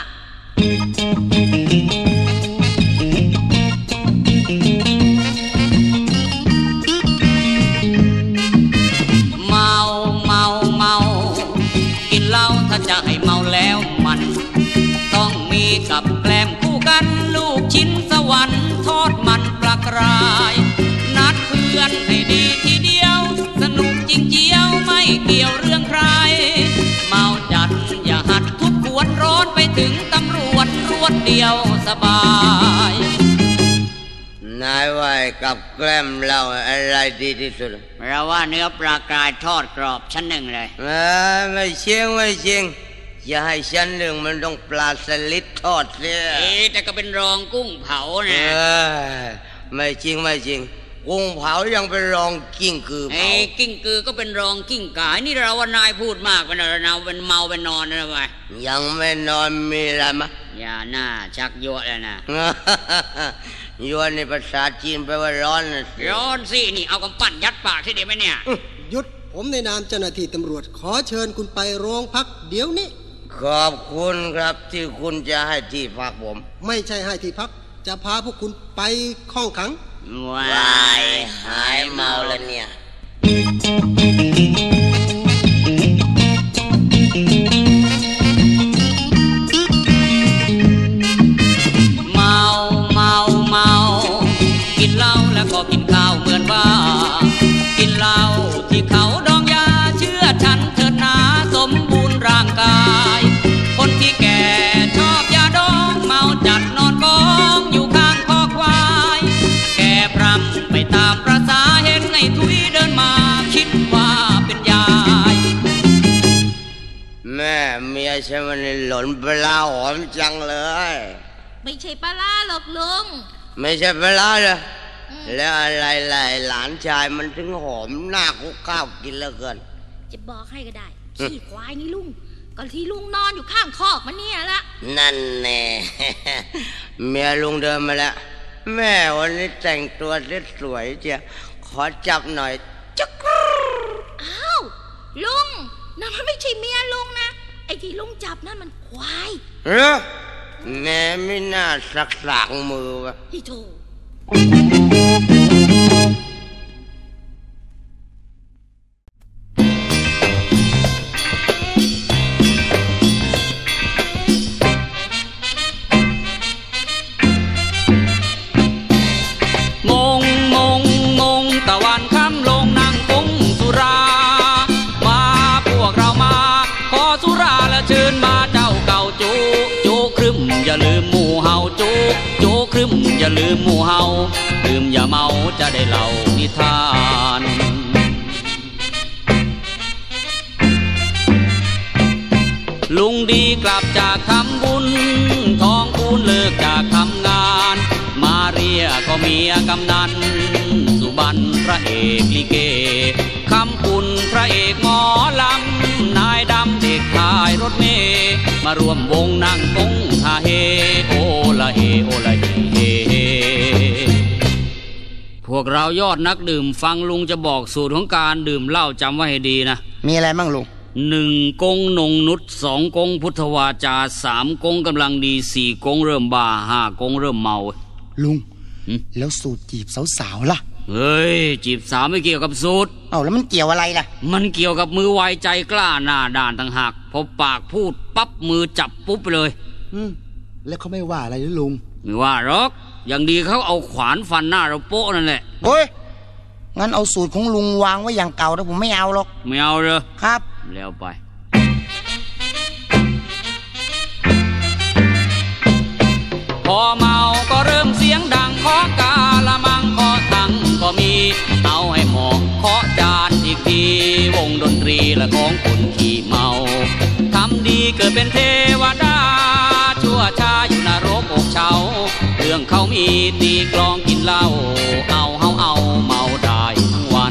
เมากินเหล้าถ้าจะให้เมาแล้วมันต้องมีกับแกล้มคู่กันลูกชิ้นสวรรค์ทอดมันปลากรายนัดเพื่อนให้ดีทีเดียวสนุกจริงเจียวไม่เกี่ยวเรื่องใครเมาจัดอย่าหัดทุบขวดร้อนไปถึงตำรวจรวดเดียวสบายนายว่ากับแกล้มเราอะไรดีที่สุดเราว่าเนื้อปลากรายทอดกรอบชั้นหนึ่งเลยไม่เชียงอย่าให้ชั้นหนึ่งมันต้องปลาสลิดทอดเสียแต่ก็เป็นรองกุ้งเผานะไม่จริงกุ้งเผายังเป็นรองกิ้งกือเผากิ้งกือก็เป็นรองกิ้งก่านี่เราว่านายพูดมากไปนะเราเป็นเมาเป็นนอนนะไปยังไม่นอนมีอะไรมะอย่าหน้าชักยั่วแล้วนะยั่วในภาษาจีนแปลว่าร้อนนะร้อนสินี่เอากำปั้นยัดปากที่เดียวไหมเนี่ยหยุดผมในนามเจ้าหน้าที่ตำรวจขอเชิญคุณไปโรงพักเดี๋ยวนี้ขอบคุณครับที่คุณจะให้ที่พักผมไม่ใช่ให้ที่พักจะพาพวกคุณไปห้องขังวายหายเมาแล้วเนี่ยเมากินเหล้าแล้วก็กินข้าวเหมือนว่ากินเหล้าที่เขาดองยาเชื่อฉันเถิดนาสมบูรณ์ร่างกายคนที่แก่ชอบยาดองเมาจัดนอนกองอยู่ข้างคอควายแก่พรำไปตามประสาเห็นไอ้ทุยเดินมาคิดว่าเป็นยายแม่เมียฉันมันหล่นปลาหอมจังเลยไม่ใช่ปลาหรอกลุงไม่ใช่ปลาเลยแล้วอะไรหลานชายมันถึงหอมหน้าคุกข้าวกินเหลือเกินจะบอกให้ก็ได้ขี้ควายนี่ลุงก็ที่ลุงนอนอยู่ข้างคอกมันเนี่ยละนั่นแน่เมียลุงเดินมาแล้วแม่วันนี้แต่งตัวสวยเจียขอจับหน่อยจักอ้าวลุงนั่นมันไม่ใช่เมียลุงนะไอ้ที่ลุงจับนั่นมันควายแม่ไม่น่าสักมือวะพี่โธมงตะวันค่ำลงนั่งคงสุรามาพวกเรามาขอสุราและเชิญมาเจ้าเก่าจูครึมอย่าลืมหมู่เฮาจูครึมอย่าลืมหมู่เฮาดื่มอย่าเมาจะได้เล่านิทานลุงดีกลับจากทำบุญทองคูณเลิกจากทำงานมาเรียก็เมียกำนันสุบรรณพระเอกลิเกคำปุ่นพระเอกหมอลำนายดำเด็กชายรถเมย์มารวมวงนั่งกงฮาเฮโอละเฮโอละเฮพวกเรายอดนักดื่มฟังลุงจะบอกสูตรของการดื่มเหล้าจำไว้ให้ดีนะมีอะไรบ้างลุง 1 กงนงนุช2 กงพุทธวาจา3 กงกำลังดี4 กงเริ่มบ้า5 กงเริ่มเมาลุงแล้วสูตรจีบสาวๆล่ะเฮ้ยจีบสาวไม่เกี่ยวกับสูตรแล้วมันเกี่ยวอะไรล่ะมันเกี่ยวกับมือไวใจกล้าหน้าด่านต่างหากพอปากพูดปั๊บมือจับปุ๊บไปเลยแล้วเขาไม่ว่าอะไรหรือลุงไม่ว่าหรอกอย่างดีเขาเอาขวานฟันหน้าเราโป๊ะนั่นแหละเฮ้ยงั้นเอาสูตรของลุงวางไว้อย่างเก่าแต่ผมไม่เอาหรอกไม่เอาเลยครับแล้วไปพอเมาก็เริ่มเสียงดังขอกาละมังขอตังก็มีเอาให้หมองขอจานอีกทีวงดนตรีและของคนขี่เมาทำดีเกิดเป็นเทวดาชั่วช้าอยู่นรกอกเฉาเรื่องเขามีตีกลองกินเหล้าเอาเมาได้ทั้งวัน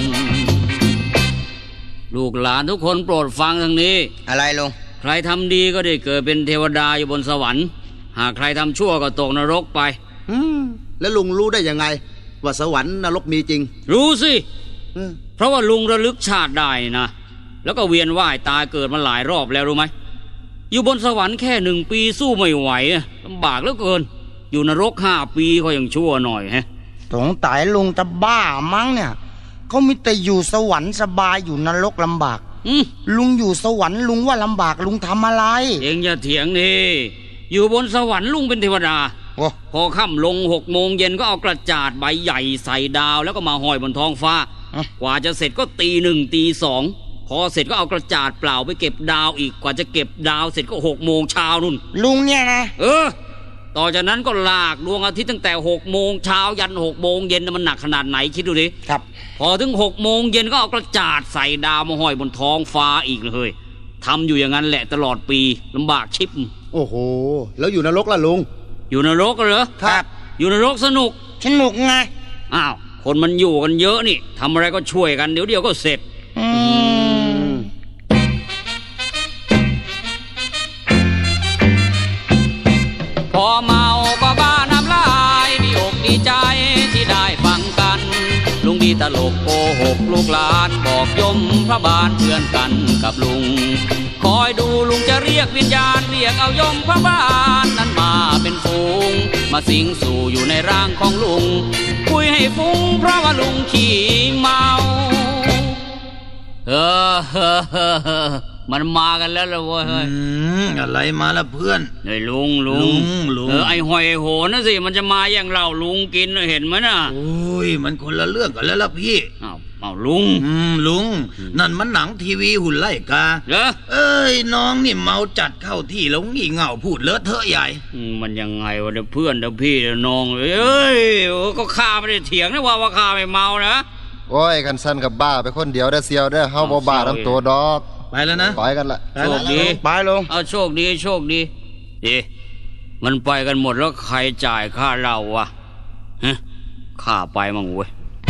ลูกหลานทุกคนโปรดฟังทางนี้อะไรลุงใครทำดีก็ได้เกิดเป็นเทวดาอยู่บนสวรรค์หากใครทำชั่วก็ตกนรกไปแล้วลุงรู้ได้ยังไงว่าสวรรค์นรกมีจริงรู้สิเพราะว่าลุงระลึกชาติได้นะแล้วก็เวียนว่ายตายเกิดมาหลายรอบแล้วรู้ไหมอยู่บนสวรรค์แค่1 ปีสู้ไม่ไหวลำบากเหลือเกินอยู่นรก5 ปีก็ยังชั่วหน่อยฮะสงสัยลุงจะบ้ามั้งเนี่ยเขามีแต่อยู่สวรรค์สบายอยู่นรกลำบากลุงอยู่สวรรค์ลุงว่าลำบากลุงทำอะไรเองอย่าเถียงนี่อยู่บนสวรรค์ลุงเป็นเทวดาพอค่ำลง6 โมงเย็นก็เอากระจาดใบใหญ่ใส่ดาวแล้วก็มาห้อยบนท้องฟ้ากว่าจะเสร็จก็ตี 1 ตี 2พอเสร็จก็เอากระจาดเปล่าไปเก็บดาวอีกกว่าจะเก็บดาวเสร็จก็6 โมงเช้านู่นลุงเนี่ยนะไปต่อจากนั้นก็ลากดวงอาทิตย์ตั้งแต่6 โมงเช้ายัน6 โมงเย็นมันหนักขนาดไหนคิดดูดิครับพอถึง6 โมงเย็นก็เอากระจาดใส่ดาวมาห้อยบนท้องฟ้าอีกเลยทำอยู่อย่างนั้นแหละตลอดปีลำบากชิบโอ้โหแล้วอยู่นรกล่ะลุงอยู่นรกเหรอครับอยู่นรกสนุกไงอ้าวคนมันอยู่กันเยอะนี่ทำอะไรก็ช่วยกันเดี๋ยวก็เสร็จพอเมาก็บ้าน้ำลายดีอกดีใจที่ได้ฟังกันลุงดีตลกโกหกลูกหลานบอกยมพระบาลเพื่อนกันกับลุงคอยดูลุงจะเรียกวิญญาณเรียกเอายมพระบาลนั้นมาเป็นฝูงมาสิงสู่อยู่ในร่างของลุงคุยให้ฟุ้งเพราะว่าลุงขี้เมามันมากันแล้วล่ะเว้ยอะไรมาล่ะเพื่อนไอ้ลุงไอ้หอยโหนนะสิมันจะมาอย่างเราลุงกินเห็นไหมน่ะโอ้ยมันคนละเรื่องกันแล้วล่ะพี่เอาลุงลุงนั่นมันหนังทีวีหุ่นไล่กาเหรอเอ้ยน้องนี่เมาจัดเข้าที่แล้วงี่เง่าพูดเลอะเทอะใหญ่มันยังไงวะเดี๋ยวเพื่อนเดี๋ยวพี่เดี๋ยวน้องเอ้ยก็ข้าไม่ได้เถียงนะว่าข้าไม่เมานะโอ้ยกันสั้นกับบ้าไปคนเดียวได้เซียวได้เฮาบ่บ้าทั้งตัวดอกไปแล้วนะไปกันละโชคดีไปลงเอาโชคดีมันไปกันหมดแล้วใครจ่ายค่าเราวะฮะข้าไปมั่งเว้ย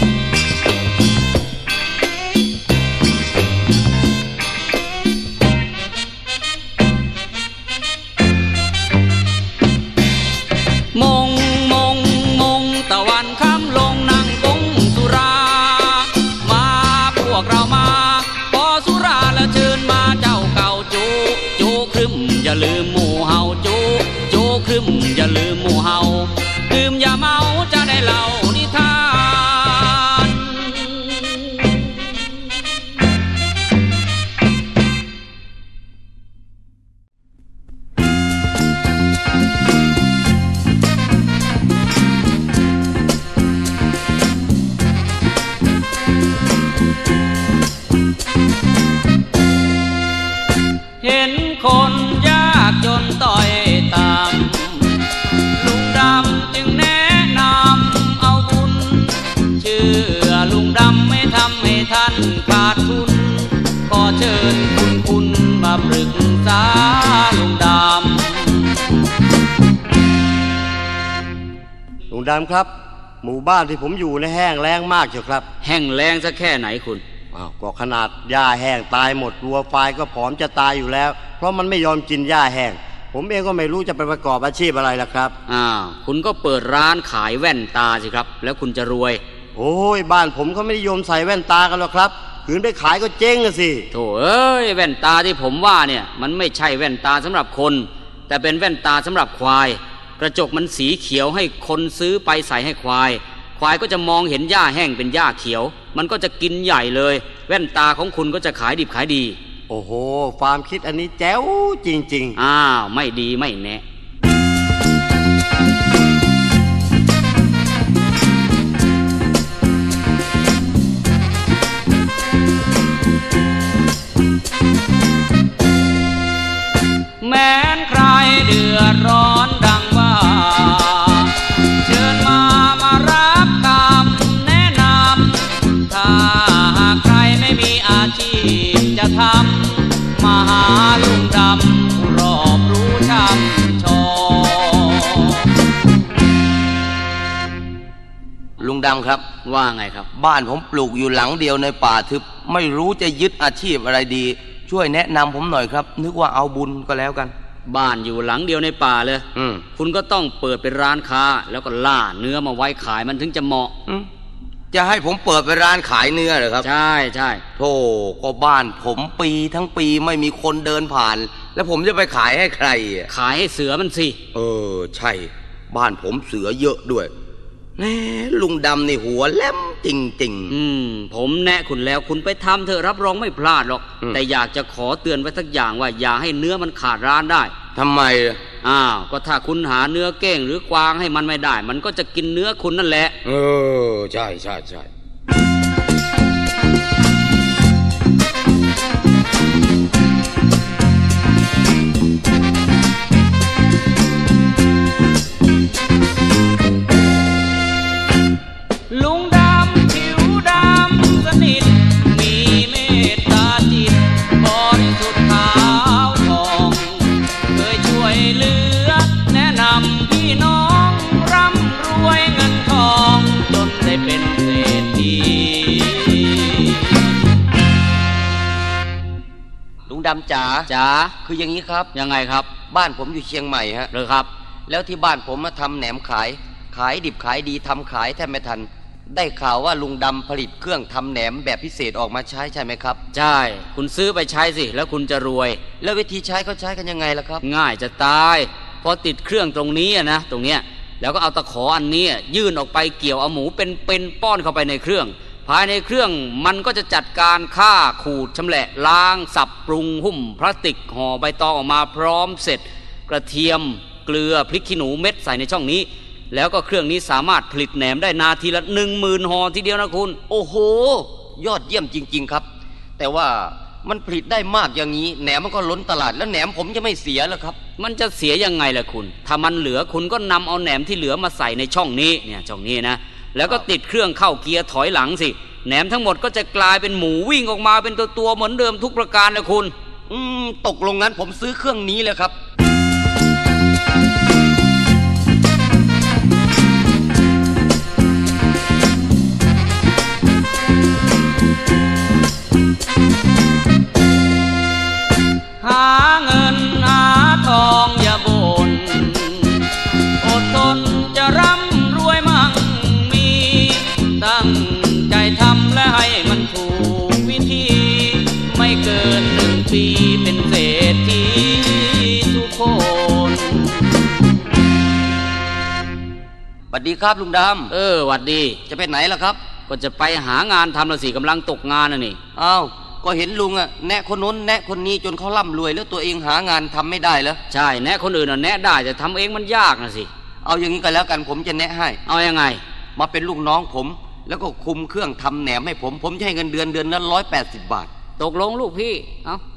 มงตะวันค่ำลงนั่งกงสุรามาพวกเรามาพอสุราแล้วเชิญมาเจ้าเก่าจูครึมอย่าลืมหมู่เฮาจูครึมอย่าลืมหมู่เฮาดื่มอย่าเมาจะได้เล่านิทานเห็นคนยากจนต่อยต่ำลุงดำจึงแนะนำเอาบุญเชื่อลุงดำไม่ทำให้ท่านขาดทุนขอเชิญคุณมาปรึกษาลุงดำลุงดำครับหมู่บ้านที่ผมอยู่ในแห้งแล้งมากเชียวครับแห้งแล้งสักแค่ไหนคุณก็ขนาดหญ้าแห้งตายหมดวัวควายก็ผอมจะตายอยู่แล้วเพราะมันไม่ยอมกินหญ้าแห้งผมเองก็ไม่รู้จะไปประกอบอาชีพอะไรล่ะครับคุณก็เปิดร้านขายแว่นตาสิครับแล้วคุณจะรวยโอ้ยบ้านผมเขาไม่นิยมใส่แว่นตากันหรอกครับขืนไปขายก็เจ๊งสิโธ่เอ้ยแว่นตาที่ผมว่าเนี่ยมันไม่ใช่แว่นตาสำหรับคนแต่เป็นแว่นตาสำหรับควายกระจกมันสีเขียวให้คนซื้อไปใส่ให้ควายก็จะมองเห็นหญ้าแห้งเป็นหญ้าเขียวมันก็จะกินใหญ่เลยแว่นตาของคุณก็จะขายดิบขายดีโอ้โหความคิดอันนี้แจ๋วจริงๆไม่ดีไม่แน่แม้นใครเดือดร้อนดังว่าเชิญมารับคำแนะนำถ้าหากใครไม่มีอาชีพจะทำมาหาลุงดำผู้รอบรู้ช่ำชอลุงดำครับว่าไงครับบ้านผมปลูกอยู่หลังเดียวในป่าทึบไม่รู้จะยึดอาชีพอะไรดีช่วยแนะนำผมหน่อยครับนึกว่าเอาบุญก็แล้วกันบ้านอยู่หลังเดียวในป่าเลยคุณก็ต้องเปิดเป็นร้านค้าแล้วก็ล่าเนื้อมาไว้ขายมันถึงจะเหมาะจะให้ผมเปิดเป็นร้านขายเนื้อเหรอครับใช่โธ่ก็บ้านผมปีทั้งปีไม่มีคนเดินผ่านแล้วผมจะไปขายให้ใครขายให้เสือมันสิใช่บ้านผมเสือเยอะด้วยแน่ลุงดำนี่หัวแหลมจริงๆผมแนะคุณแล้วคุณไปทำเถอะรับรองไม่พลาดหรอกแต่อยากจะขอเตือนไว้สักอย่างว่าอย่าให้เนื้อมันขาดร้านได้ทำไมก็ถ้าคุณหาเนื้อเก้งหรือกวางให้มันไม่ได้มันก็จะกินเนื้อคุณนั่นแหละใช่ดำจ๋าคืออย่างนี้ครับยังไงครับบ้านผมอยู่เชียงใหม่ฮะเลยครับแล้วที่บ้านผมมาทำแหนมขายดิบขายดีทำขายแทบไม่ทันได้ข่าวว่าลุงดำผลิตเครื่องทำแหนมแบบพิเศษออกมาใช้ใช่ไหมครับใช่คุณซื้อไปใช้สิแล้วคุณจะรวยแล้ววิธีใช้เขาใช้กันยังไงล่ะครับง่ายจะตายพอติดเครื่องตรงนี้นะตรงเนี้ยแล้วก็เอาตะขออันนี้ยื่นออกไปเกี่ยวเอาหมูเป็นป้อนเข้าไปในเครื่องภายในเครื่องมันก็จะจัดการฆ่าขูดชำแหละล้างสับปรุงหุ้มพลาสติกห่อใบตองออกมาพร้อมเสร็จกระเทียมเกลือพริกขี้หนูเม็ดใส่ในช่องนี้แล้วก็เครื่องนี้สามารถผลิตแหนมได้นาทีละ 10,000 ห่อทีเดียวนะคุณโอ้โหยอดเยี่ยมจริงๆครับแต่ว่ามันผลิตได้มากอย่างนี้แหนมมันก็ล้นตลาดแล้วแหนมผมจะไม่เสียเหรอครับมันจะเสียยังไงล่ะคุณถ้ามันเหลือคุณก็นำเอาแหนมที่เหลือมาใส่ในช่องนี้เนี่ยช่องนี้นะแล้วก็ติดเครื่องเข้าเกียร์ถอยหลังสิแหนมทั้งหมดก็จะกลายเป็นหมูวิ่งออกมาเป็นตัวเหมือนเดิมทุกประการเลยคุณตกลงงั้นผมซื้อเครื่องนี้เลยครับหาเงินหาทองอย่าบ่นอดทนจะร่ำรวยมั่งมีตั้งใจทำและให้มันถูกวิธีไม่เกิน1 ปีเป็นเศรษฐีทุกคนสวัสดีครับลุงดำหวัดดีจะไปไหนล่ะครับก็จะไปหางานทำละสิกำลังตกงานน่ะนี่อ้าวก็เห็นลุงอะแนะคนโน้นแนะคนนี้จนเขาร่ำรวยแล้วตัวเองหางานทำไม่ได้แล้วใช่แนะคนอื่นแนะได้แต่ทำเองมันยากนะสิเอาอย่างนี้ก็แล้วกันผมจะแนะให้เอายังไงมาเป็นลูกน้องผมแล้วก็คุมเครื่องทำแหนมให้ผมจะให้เงินเดือนละ180 บาทตกลงลูกพี่เอา